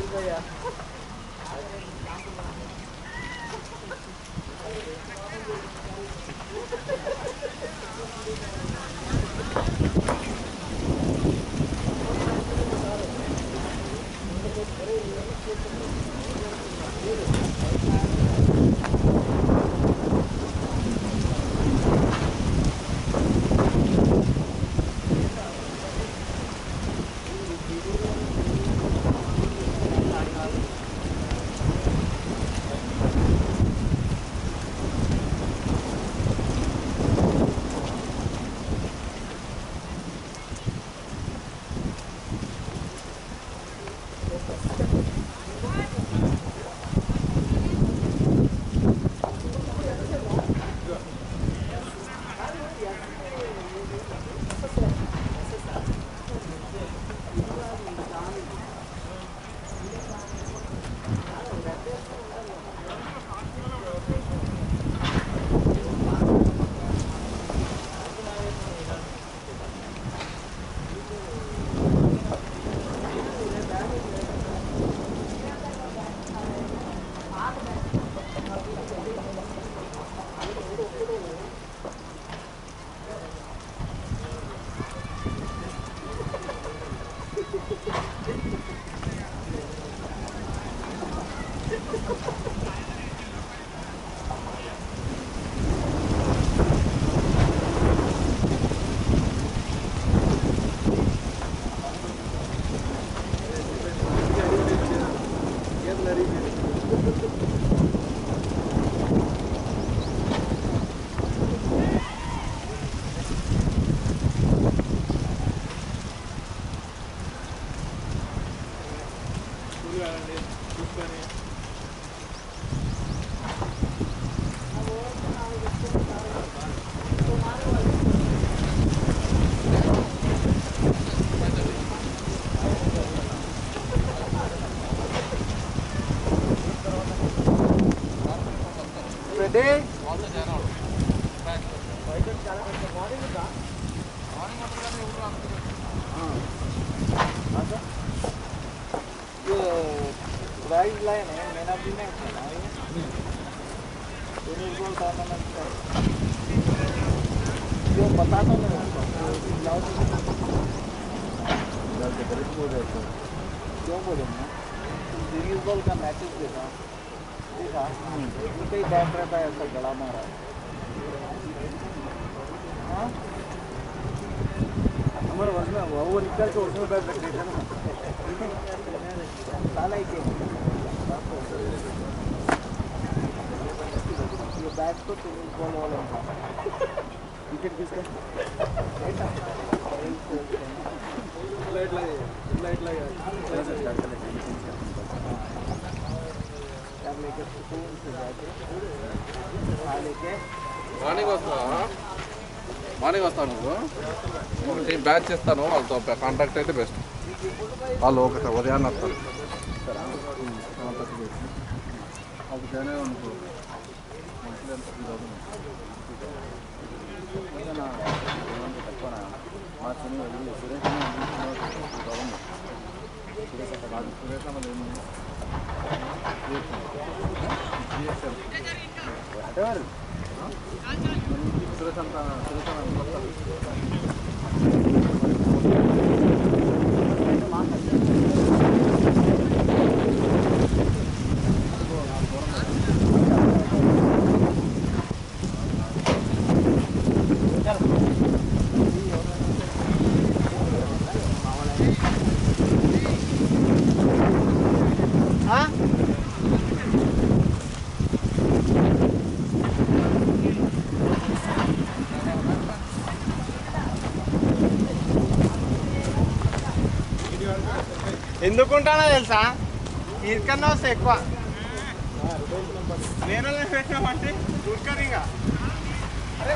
A: प्राइस लाइन है मैंने अभी नहीं खाना है तो नहीं बोल रहा था मैं जो पता तो नहीं ब्लाउज ब्लाउज के बड़े बोल रहे थे क्यों बोले ना सीरीज बॉल का मैचेस देखा देखा कई बैट रहता है ऐसा गला मारा हाँ हमारे वर्ष में वो निकल के उसमें बैठ सकते थे ना साला ही के ये बैट तो टेनिस बॉल वाला विकेट किसका लाइट लगे लाइट लगे क्या लेके सुकून से जाके खा लेके
F: మార్నింగ్ వస్తా మార్నింగ్ వస్తాను నువ్వు నేను బ్యాచ్ చేస్తాను వాళ్ళతో కాంటాక్ట్ అయితే బెస్ట్ వాళ్ళు ఒకటి ఉదయాన్నే వస్తారు
A: अब जाना है उनको सुरेश अंत सुरेश
E: ఎందుకుంటానో తెలుసా ఇక్కడనే వస్తే ఎక్కువ నేను పెట్టామంటే ఉడకరిగా అరే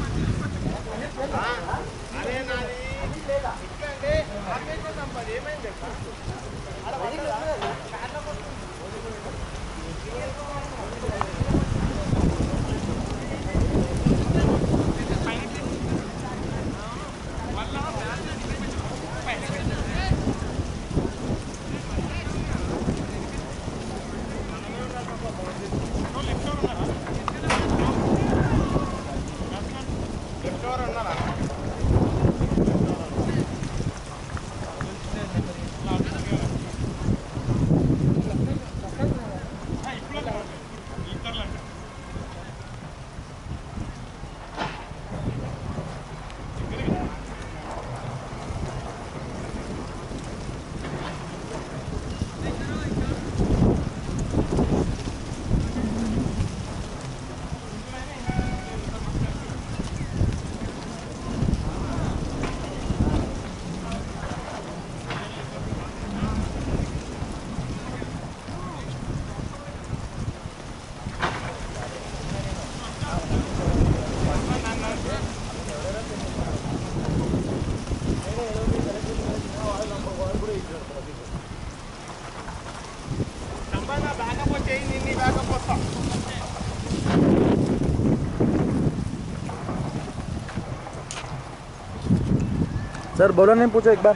E: నాది ఇక్కడే ఏమైంది
B: सर बोलो नहीं पूछो एक बार.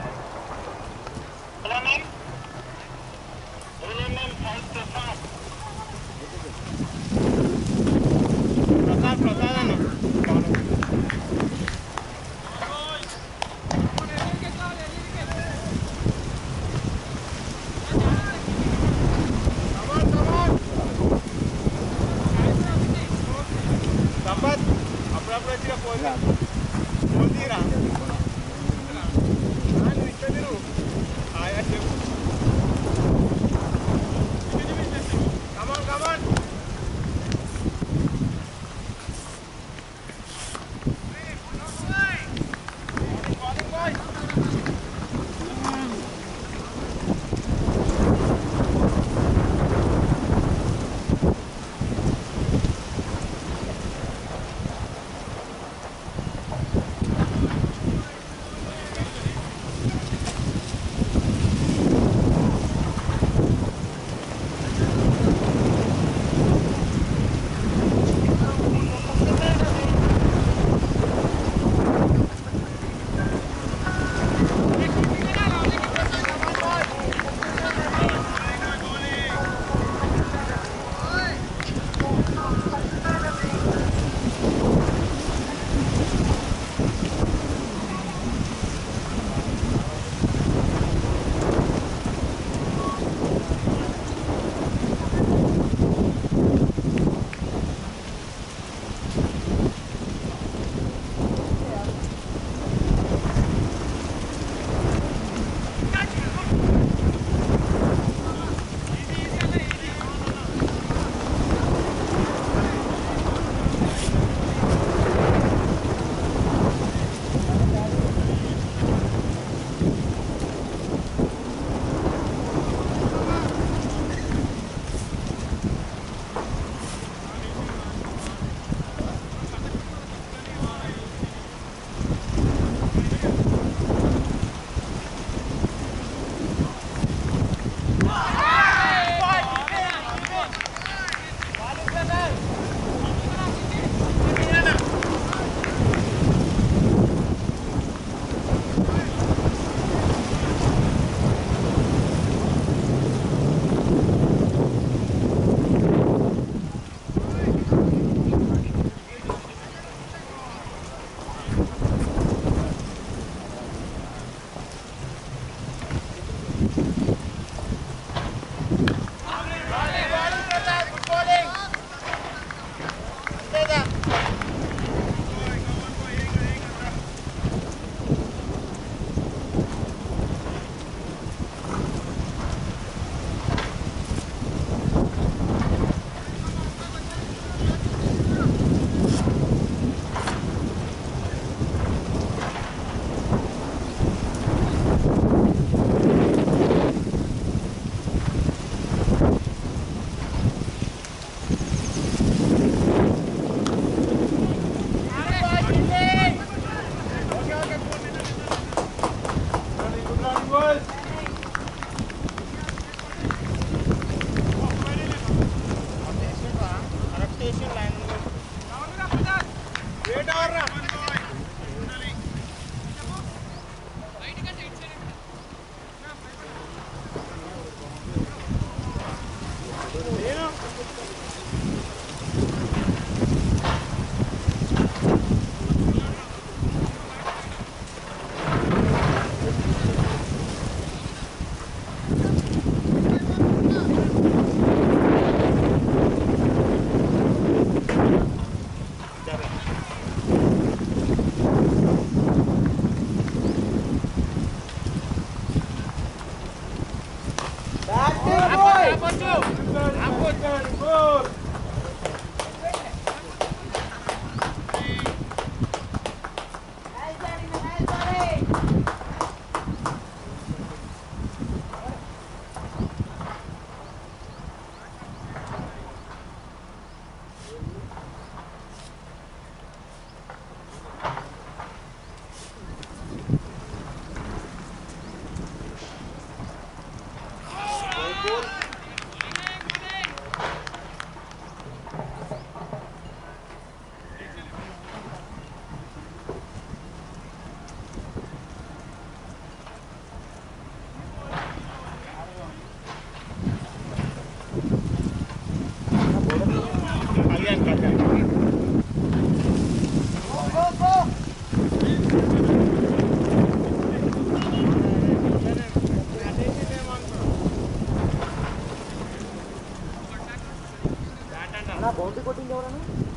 B: కొట్టింది ఎవరన్నా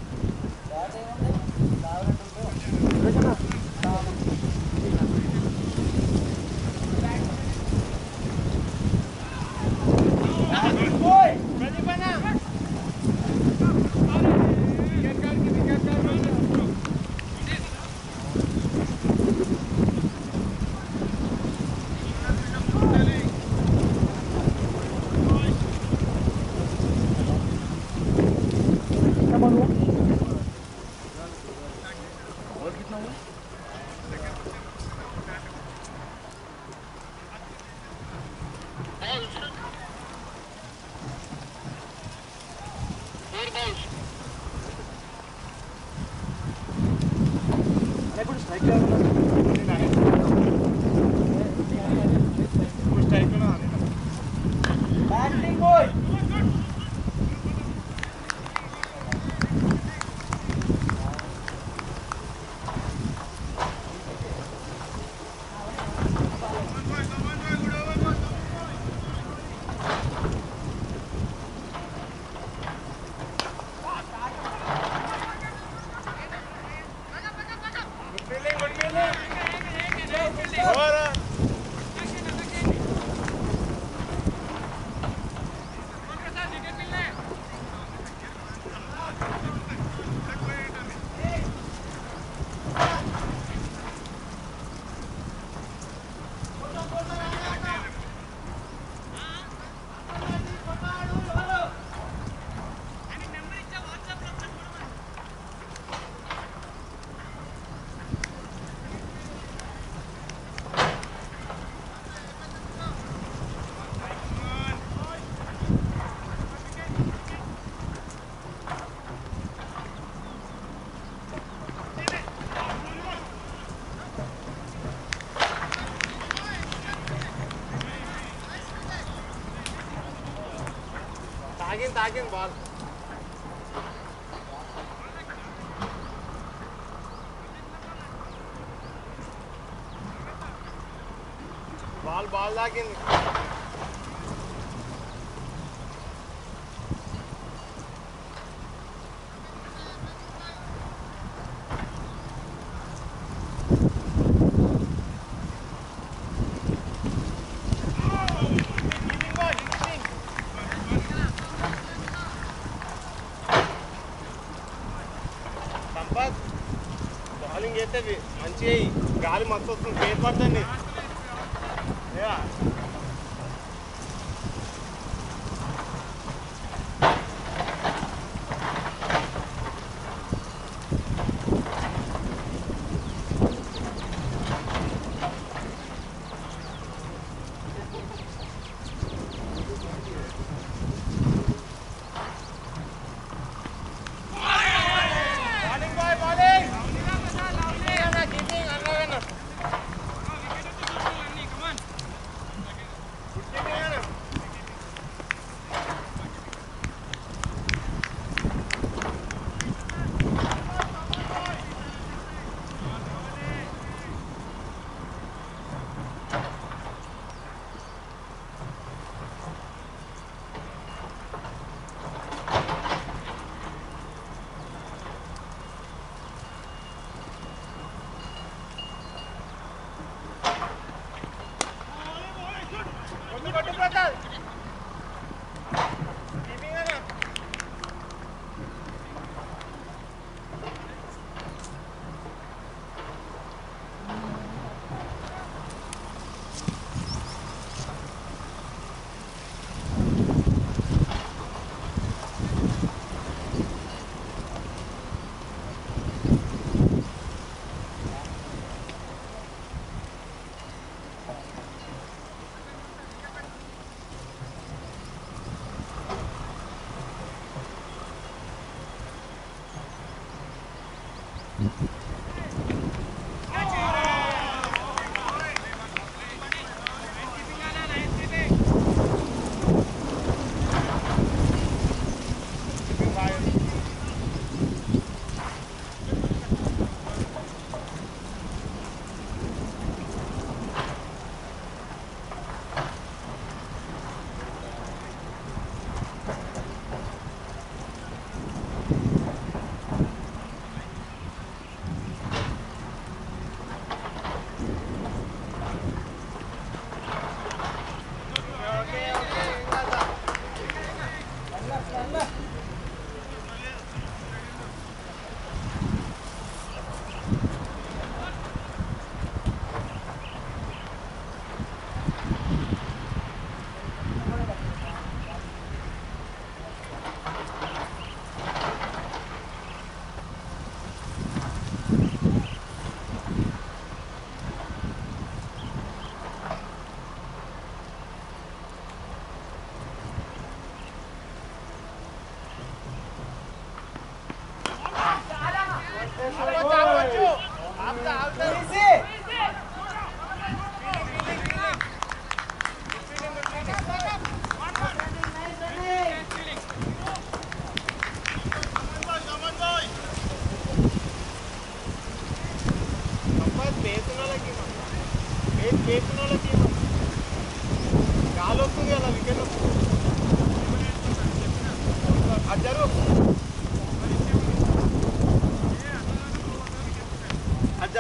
G: తాగింది తాగింది బాల్ బాల్ బాల్ తాగింది సంపత్ బౌలింగ్ చేస్తే మంచిగా గాలి మస్తు వస్తుంది పేరు పడుతుంది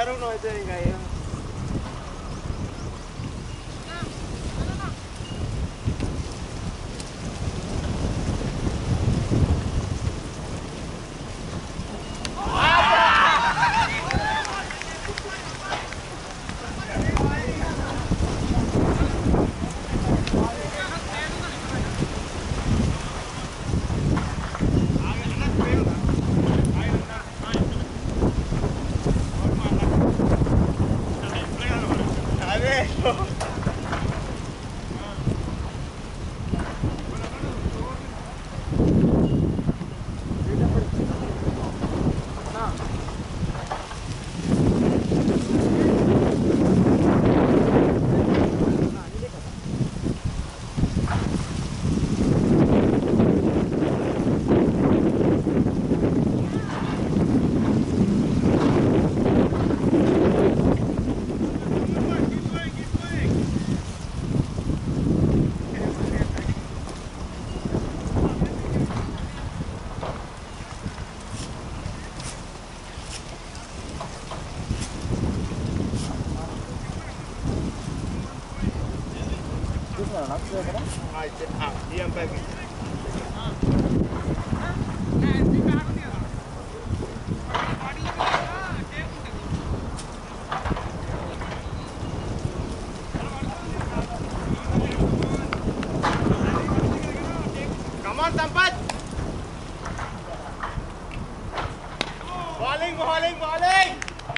G: జరుగు నువ్వు అయితే ఇంకా ఏం ఈ అంపైర్కి Sampath bowling bowling bowling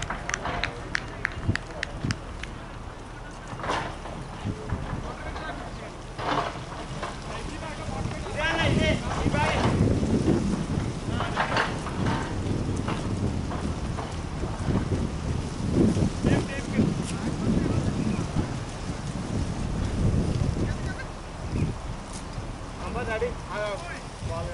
G: Sampath అడి బాల్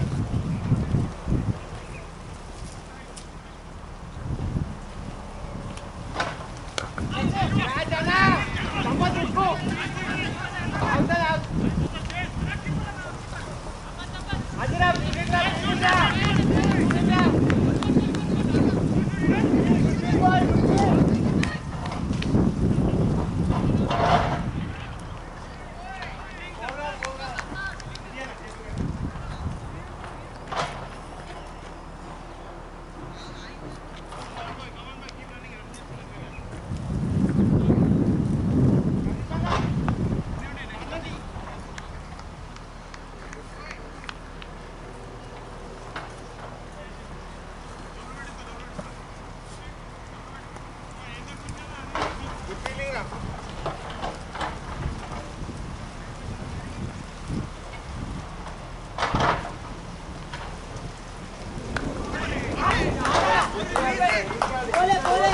C: పోలే పోలే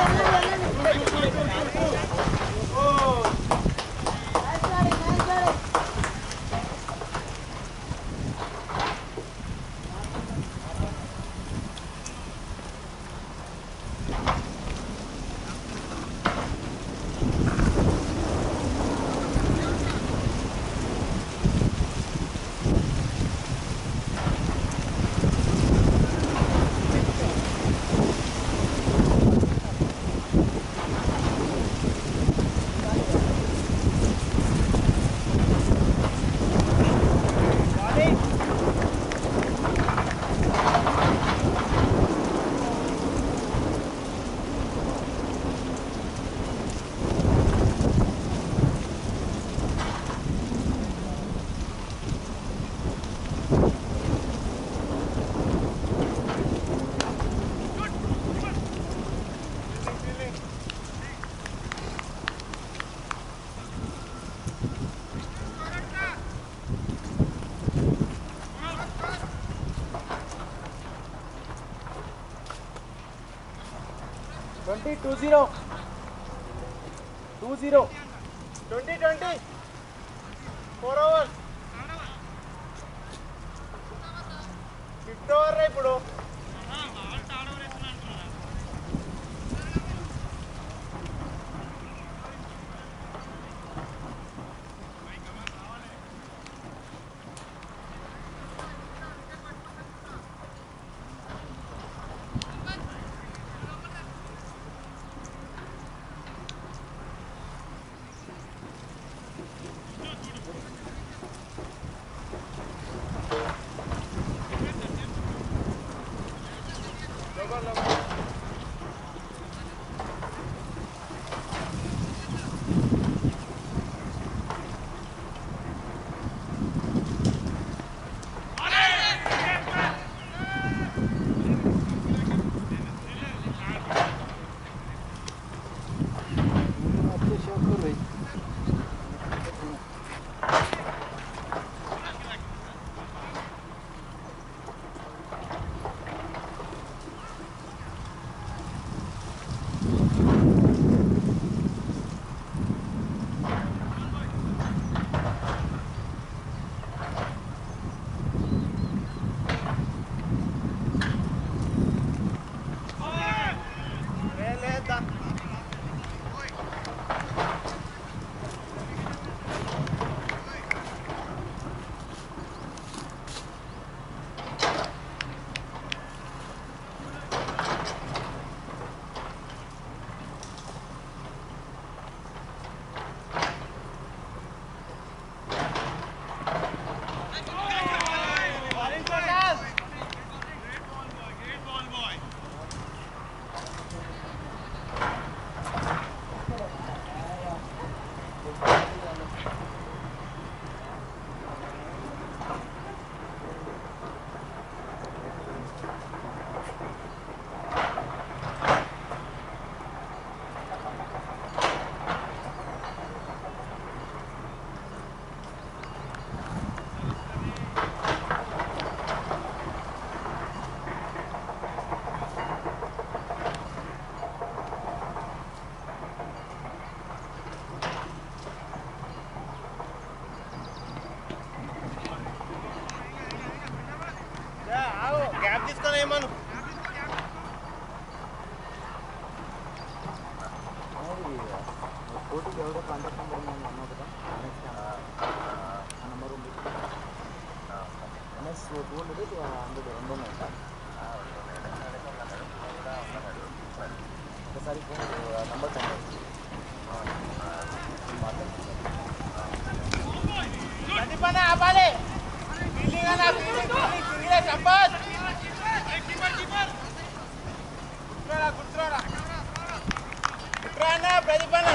G: twenty two zero two zero twenty twenty four overs fifth over ఇప్పుడు బ్యాట్ తీసుకొని ఏమను
B: కోటికి ఎవరో కాంటాక్ట్ నెంబర్ మేము అన్నావు కదా నెక్స్ట్ ఆ నెంబర్ ఉంది ఎన్ఎస్ టూ హండ్రెడ్ హండ్రెడ్ రెండు ఉన్నాయంట ఒకసారి ఫోన్ నెంబర్ సెండ్
G: ప్రతిపన్న ఆపాలి ఫీల్డింగ్ అన్న ఫీల్డింగ్ ఫీల్డింగ్ సింగిలే సంపత్ కీపర్ కీపర్ కుట్రారా కుట్రారా కుట్రానా ప్రతిపన్న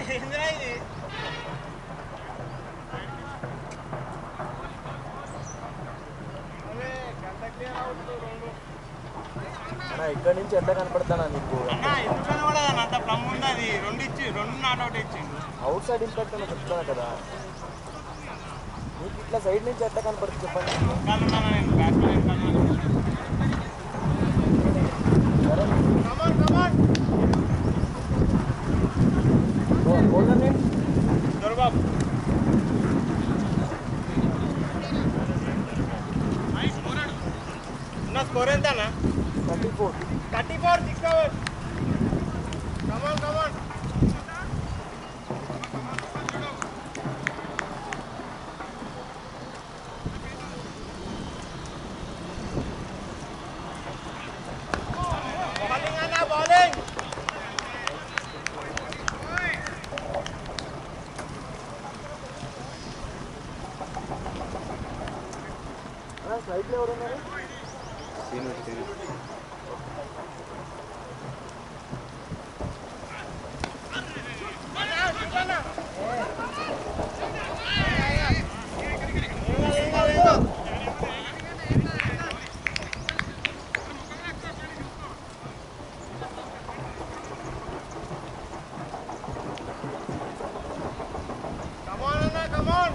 G: ఏంద్రా ఇది అరే గంట క్లియర్ అవుతుంది రెండు
B: అన్న ఇక్కడి నుంచి ఎట్లా కనపడతానా నీకు
G: అన్న ఎందుకు కనబడదు అంత ప్లమ్ ఉంది అది రెండు ఇచ్చి రెండు నాట్ అవుట్ ఇచ్చిండు
B: అవుట్ సైడ్ ఇంపాక్ట్ అని చెప్తున్నా కదా నీకు ఇట్లా సైడ్ నుంచి ఎట్లా కనపడుతుంది చెప్పండి
G: కాదు నేను బ్యాట్స్మెన్ కాదు
B: సరే
G: come on come on
B: bowler name
G: Dorababu నా స్కోర్ ఎంత అన్న
B: thirty four
G: thirty four six overs come on come on bowling అన్న బౌలింగ్
B: స్లైడ్లో ఎవరున్నారు
G: కమాన్ అన్న కమాన్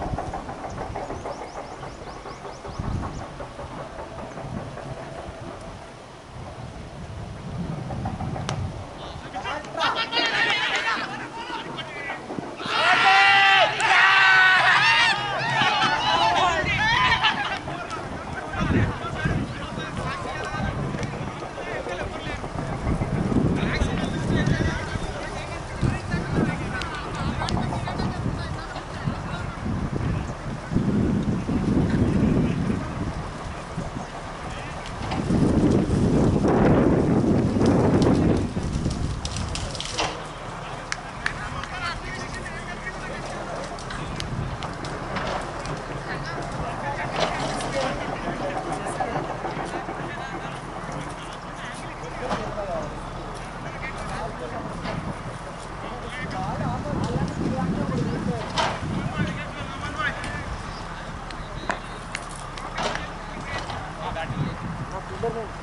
B: ఫీల్డర్ నేమ్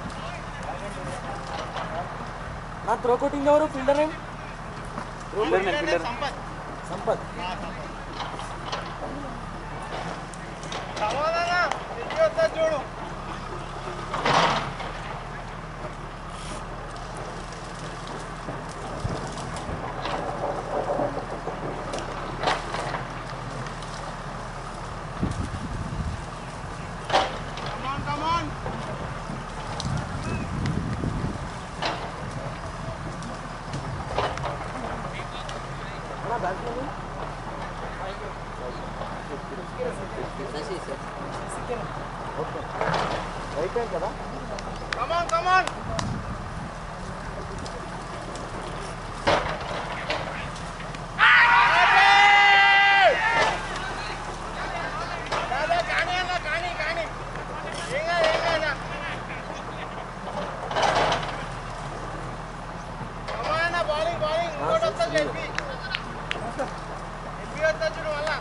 B: నా త్రో కొట్టింగ్ ఎవరు fielder name
G: Sampath
B: Sampath
G: come on అన్న తిరిగి వస్తా చూడు కమాన్ కమాన్
B: అన్నా బ్యాట్స్మెన్ ఓకే రైట్ హ్యాండ్ కదా
G: కమాన్ కమాన్ కానీ అన్న కానీ కానీ ఏం కాదు ఏం కాదు కమాన్ అన్న బౌలింగ్ బౌలింగ్ ఇంకోటి వస్తుంది ఎస్పీ ఎస్పీ వస్తా చూడు మళ్ళా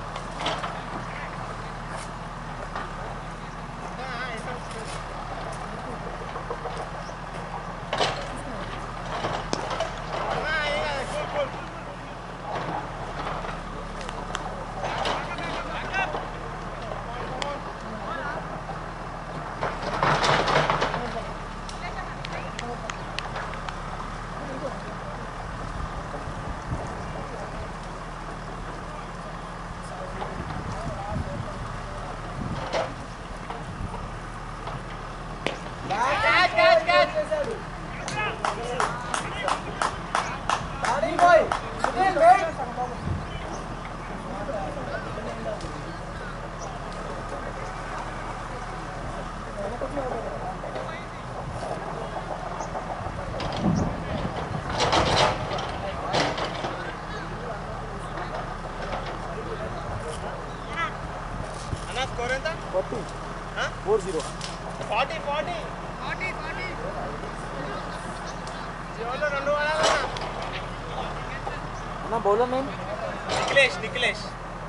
G: అన్న స్కోర్ ఎంత
B: forty four zero
G: forty forty జీవోలో రెండు వాడాలన్నా
B: అన్న బౌలర్ నేమ్
G: నిఖిలేష్ నిఖిలేష్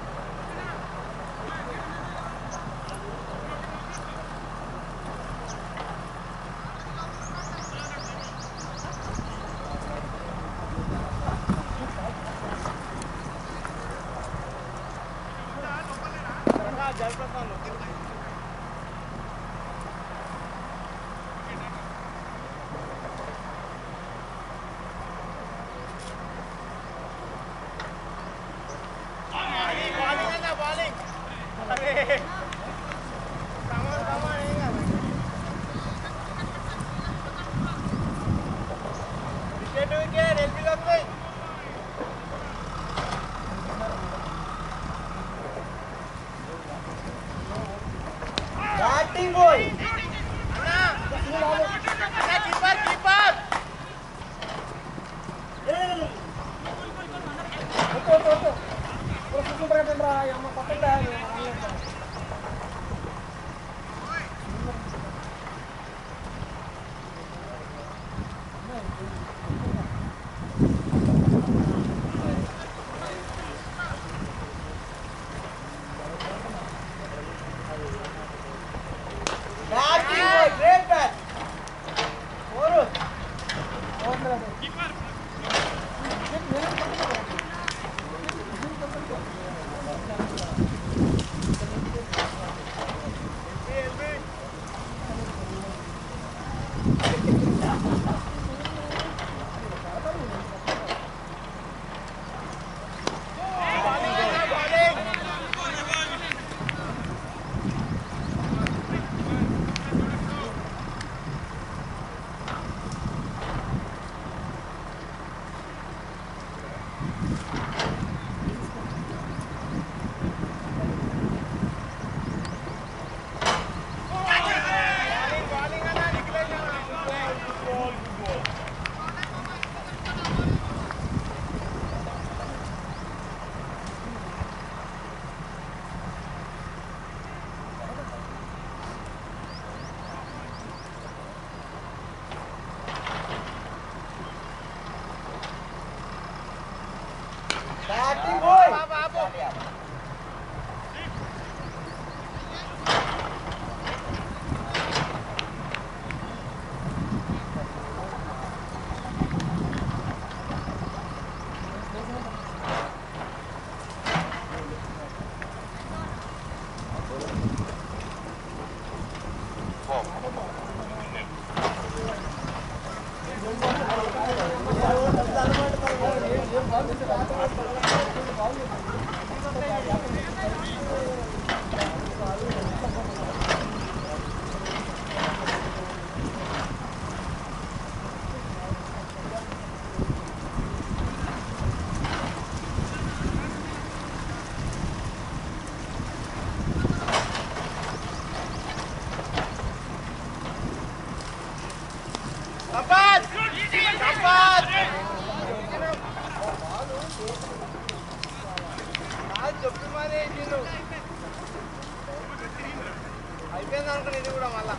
G: అయిపోయింది అనుకుని ఇది కూడా మళ్ళా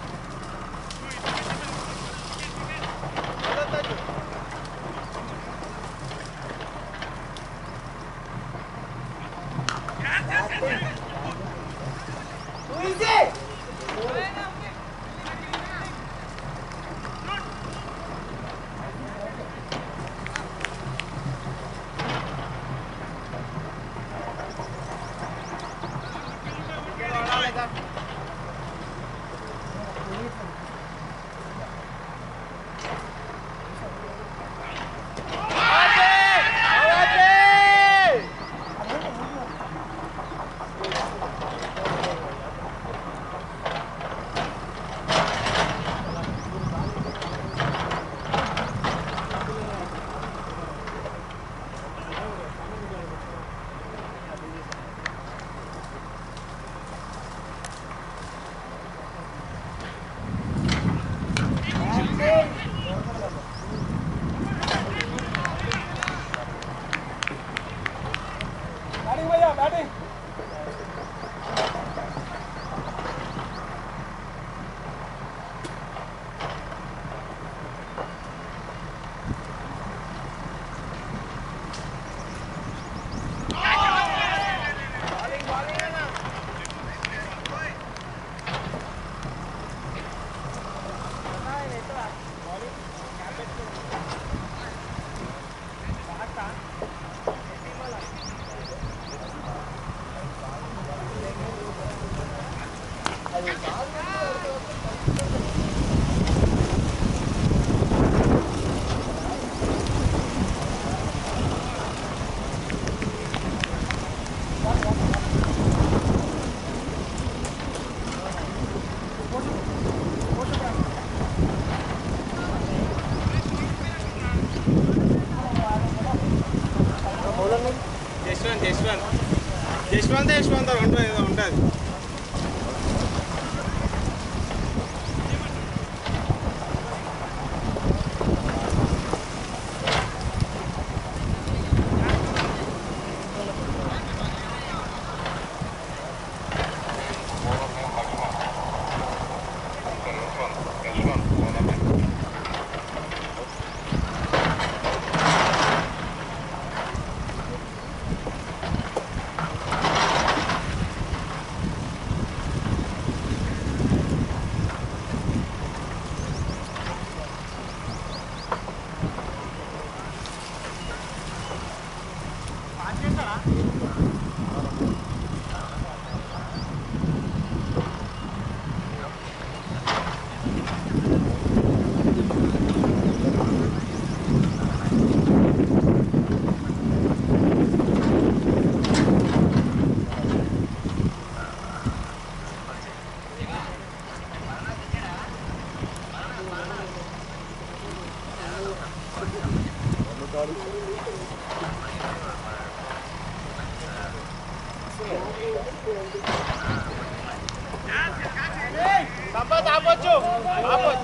G: జశ్వంత్ జశ్వంత్ జశ్వంత్ యశ్వంత్ రెండు ఏదో ఉంటుంది. సంపత్ ఆపొచ్చు ఆపొచ్చు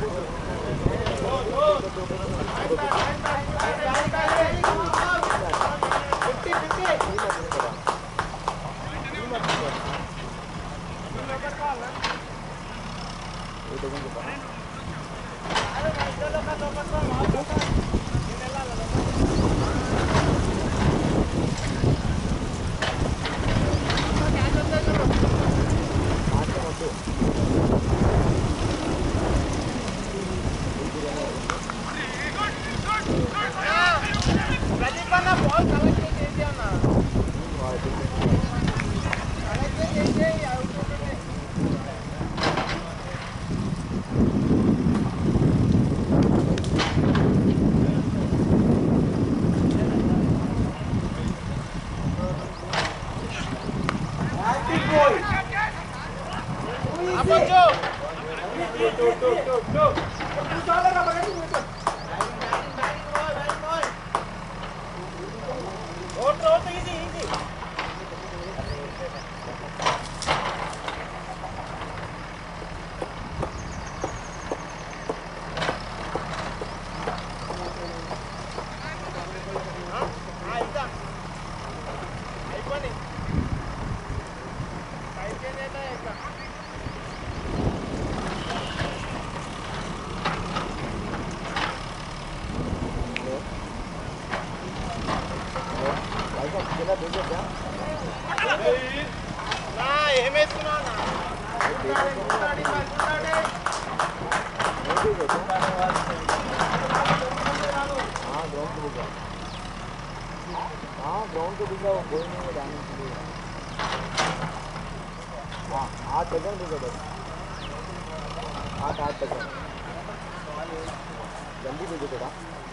B: जल्दी भेजो थोड़ा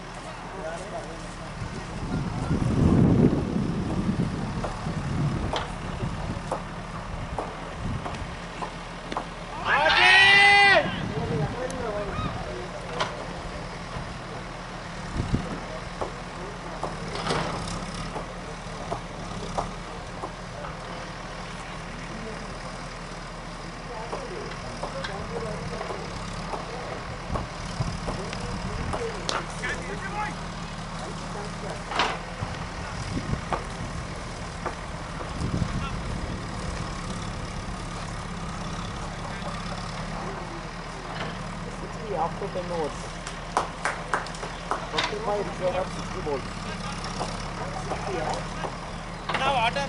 B: after ten overs. twenty-five required of sixty balls. sixty, yeah?
G: Now water.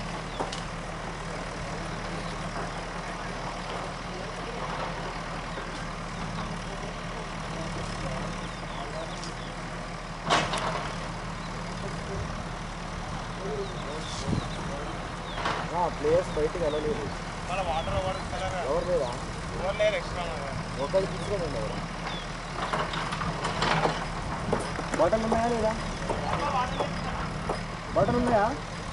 B: Players బయటకు వెళ్ళలేదు
G: మన వాటర్ ఓవర్ కలర్
B: ఎవరు లేదా
G: ఓవర్ లేయర్ ఎక్స్ట్రా
B: ఒకటి తీసుకురండి ఎవరు బాటలు ఉన్నాయా లేదా బాటలు ఉన్నాయా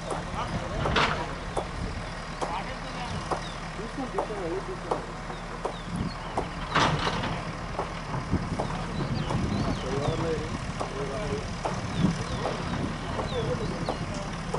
B: తీసుకుని తీసుకుని వెళ్ళి తీసుకుని ఎవరు లేదు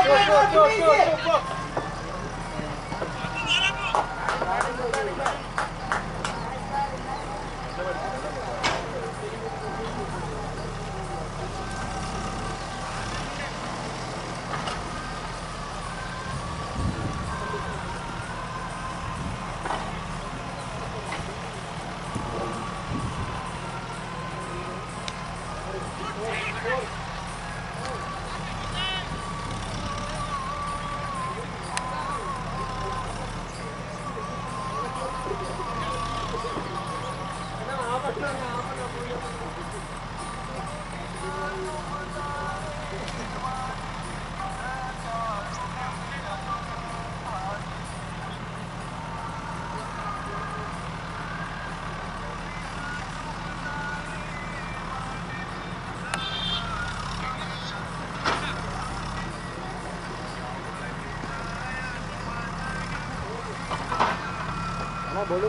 B: बोलो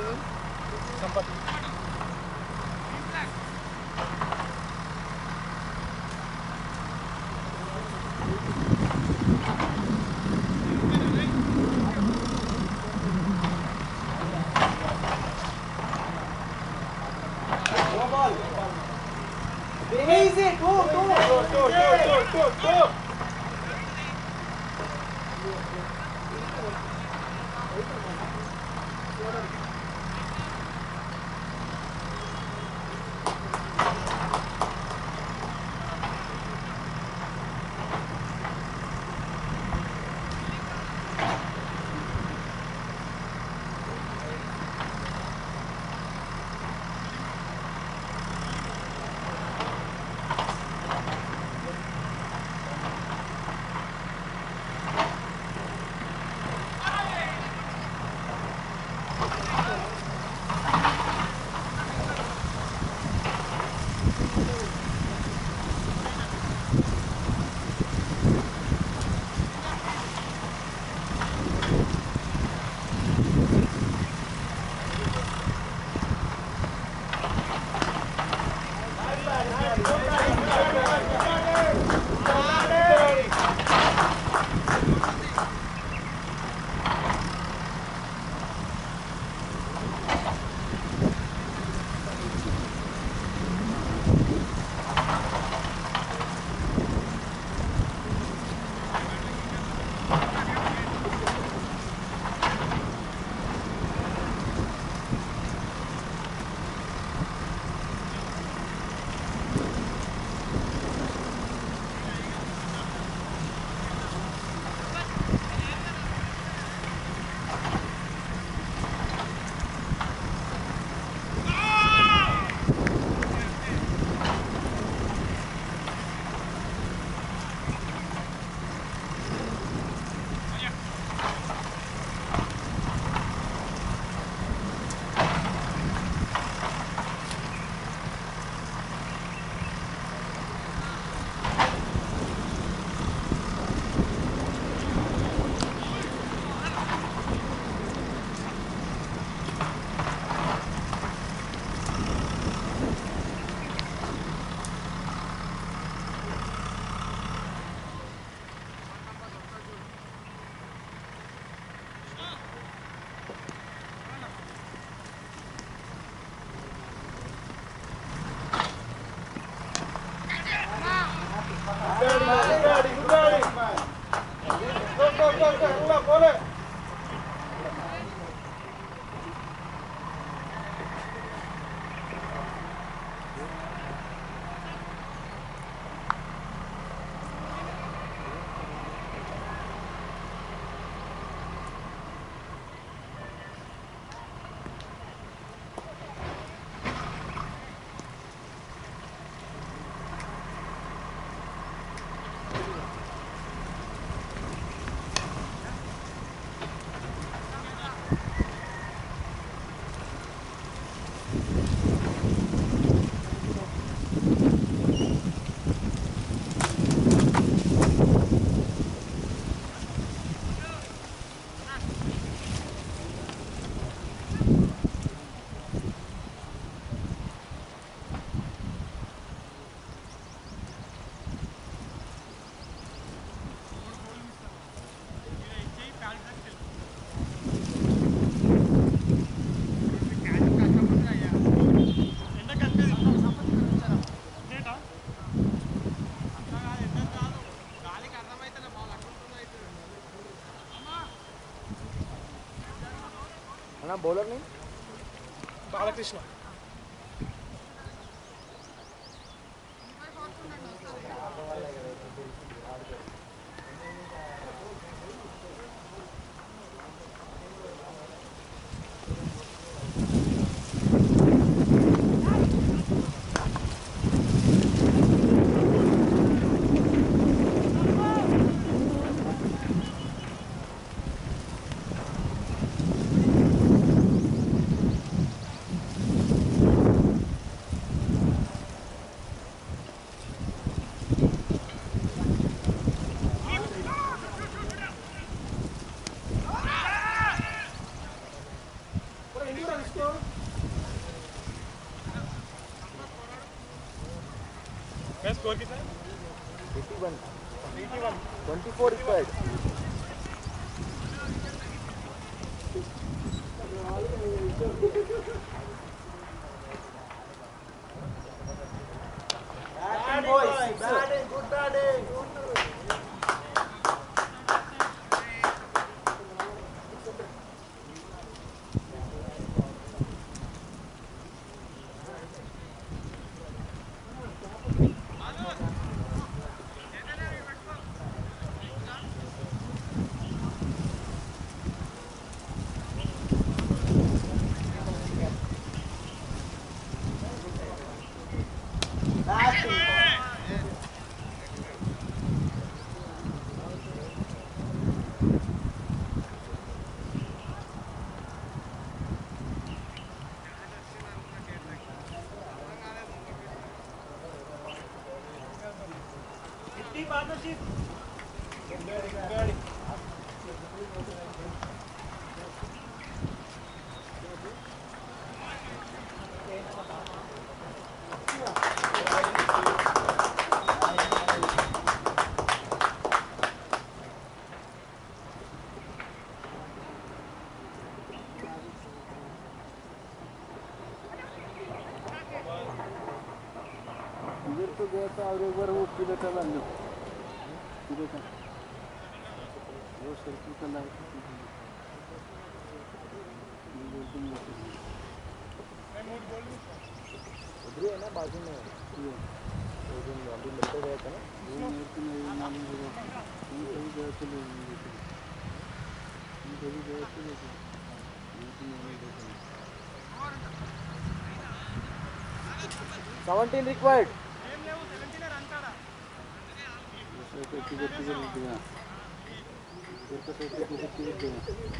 G: Easy, go, go, go, go, go, go, go.
B: అన్న బౌలర్ని
E: బాలకృష్ణ. स्कोर कितना है?
B: eighty-one.
E: eighty-one.
B: twenty-four required.
G: Batting boys, batting, good batting. Partnership.
A: इधर तो गया था और एक बार वो पीले का लग गया पीले का वो सर्किल का लाइट
B: उधर है ना बाजू में ये वो दिन अभी मिलते गए थे ना
A: वो मेरे को नहीं मालूम होगा ये कभी गया तो नहीं ये कभी गया तो नहीं
B: seventeen required.
A: टिकट टिकट दिया टिकट टिकट दिया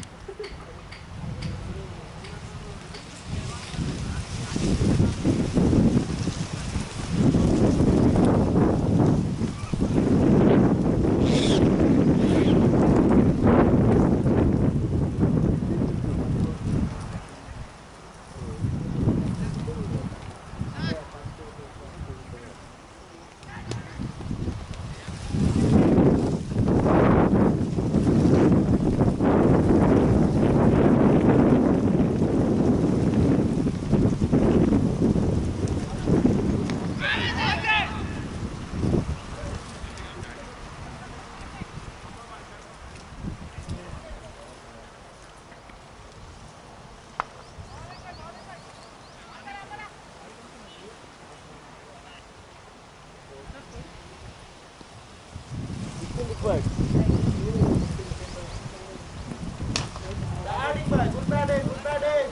B: required.
G: Batting boy, good batting, good batting.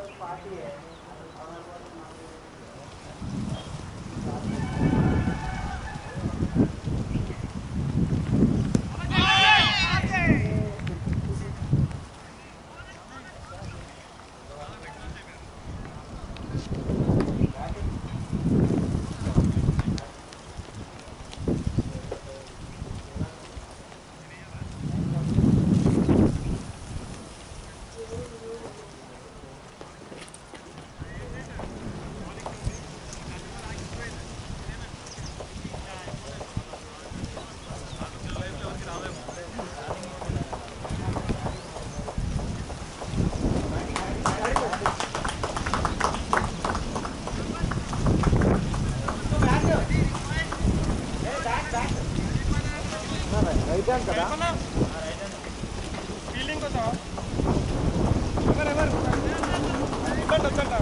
B: Right hand కదా
G: ఫీల్డింగ్ కోసం ఎవరు ఎవరు ఇబ్బంది వచ్చంట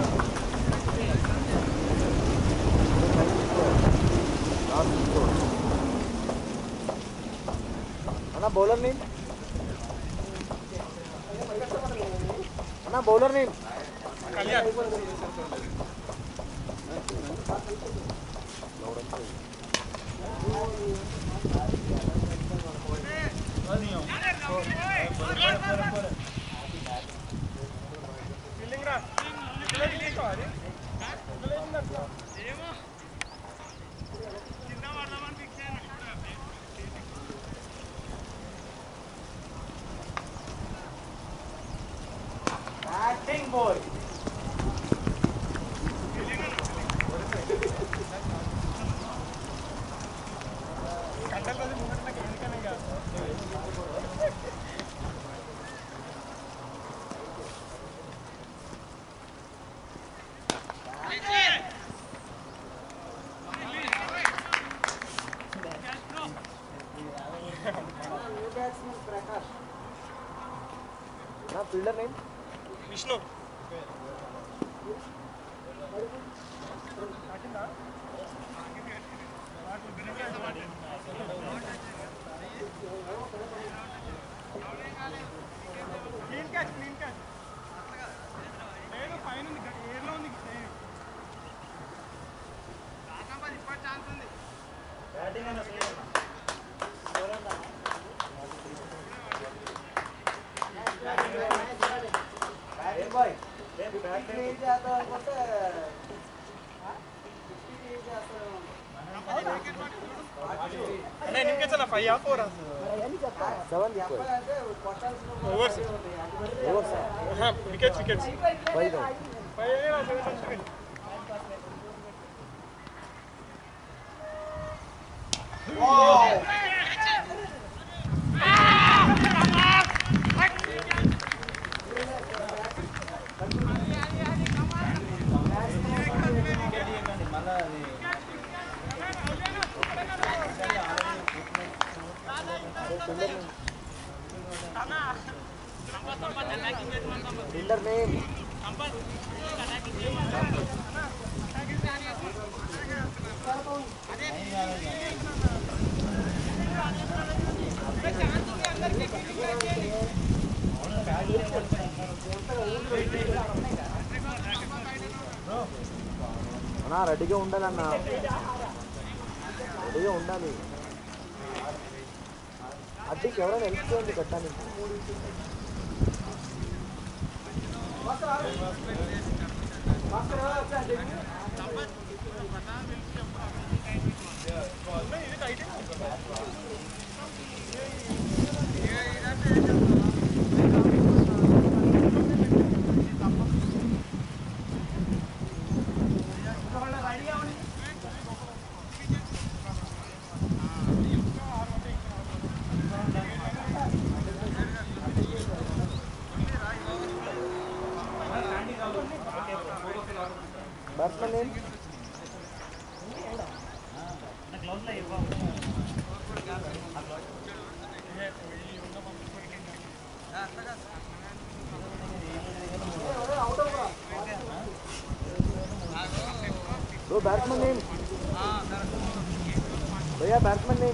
B: అన్నా బౌలర్ నేమ్ అన్నా బౌలర్ నేమ్
G: కళ్యాణ్ ఫీల్డింగ్ రా తీసుకోవాలి బ్యాటింగ్ బాయ్ కంటెంట్ ముందు ఎందుకనే కాదు
B: నా fielder name
G: Vishnu clean catch clean catch లేదు పైన ఉంది ఏర్లో ఉంది ఇప్పటి ఛాన్స్ ఉంది బ్యాటింగ్ అన్న
B: బాయ్
G: అనే నిమ్కే చలా ఫైవ్ ఆ four
B: seven
G: overs
B: overs
G: wickets wickets
B: five
G: five seven
B: fielder name అన్నా రెడీగా ఉండాలన్నా రెడీగా ఉండాలి అడ్డీకి ఎవరైనా హెల్ప్ చేయండి కట్టాలి batsman name bro batsman name भैया बैट्समैन नेम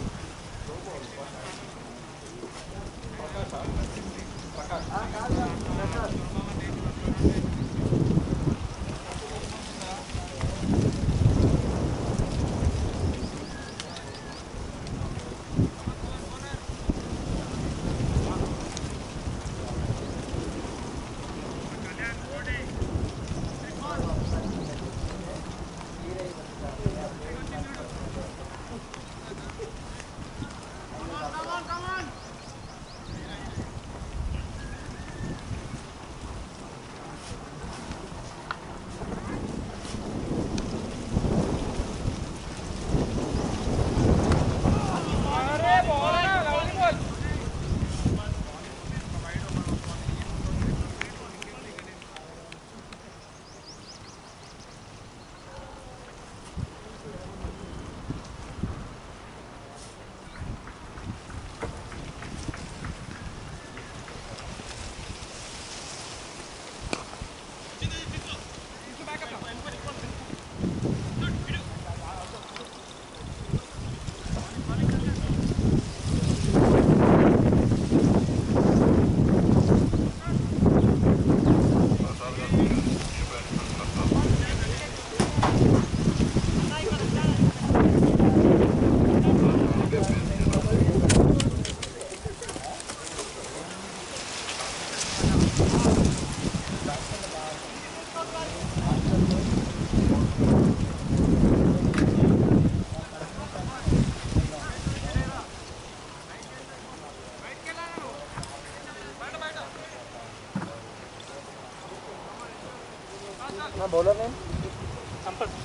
B: నా బౌలర్ నేమ్
E: సంపత్.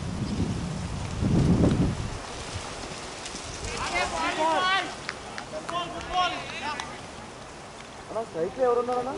B: అన్న స్ట్రైక్లో ఎవరున్నారన్నా?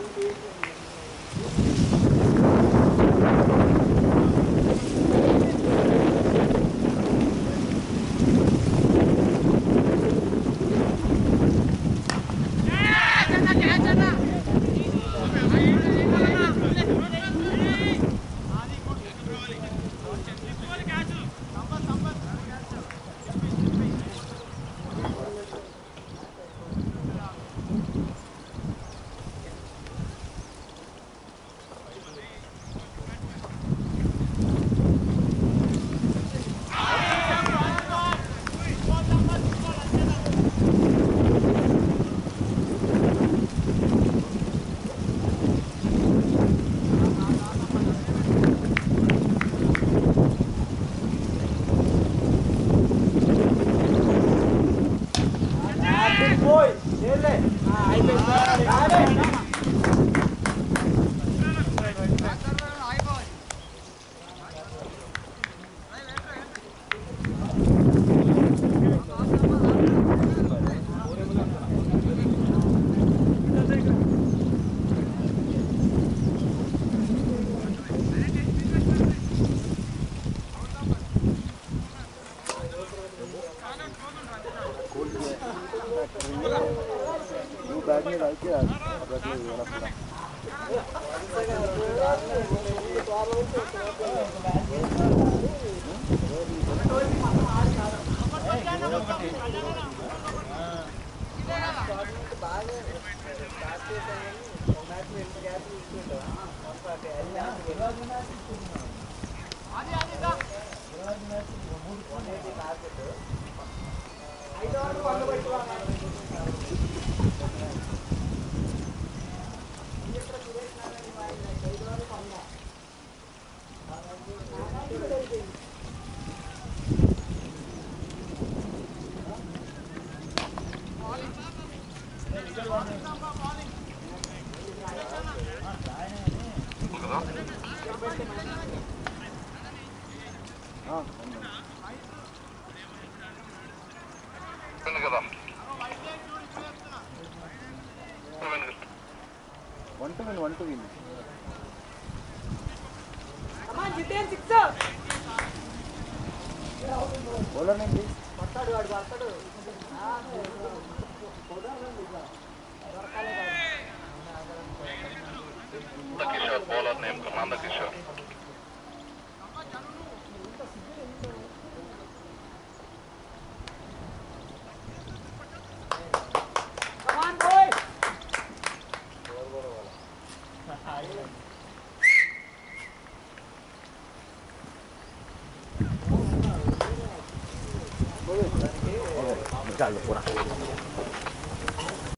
B: बैग में डाल के रख लो वाला पूरा
D: కదా
B: one two win one two win bowler name please
C: పడతాడు వాడు పడతాడు
D: కిషోర్ బౌలర్ నేమ్ నంద కిషోర్
B: निकाल लो पूरा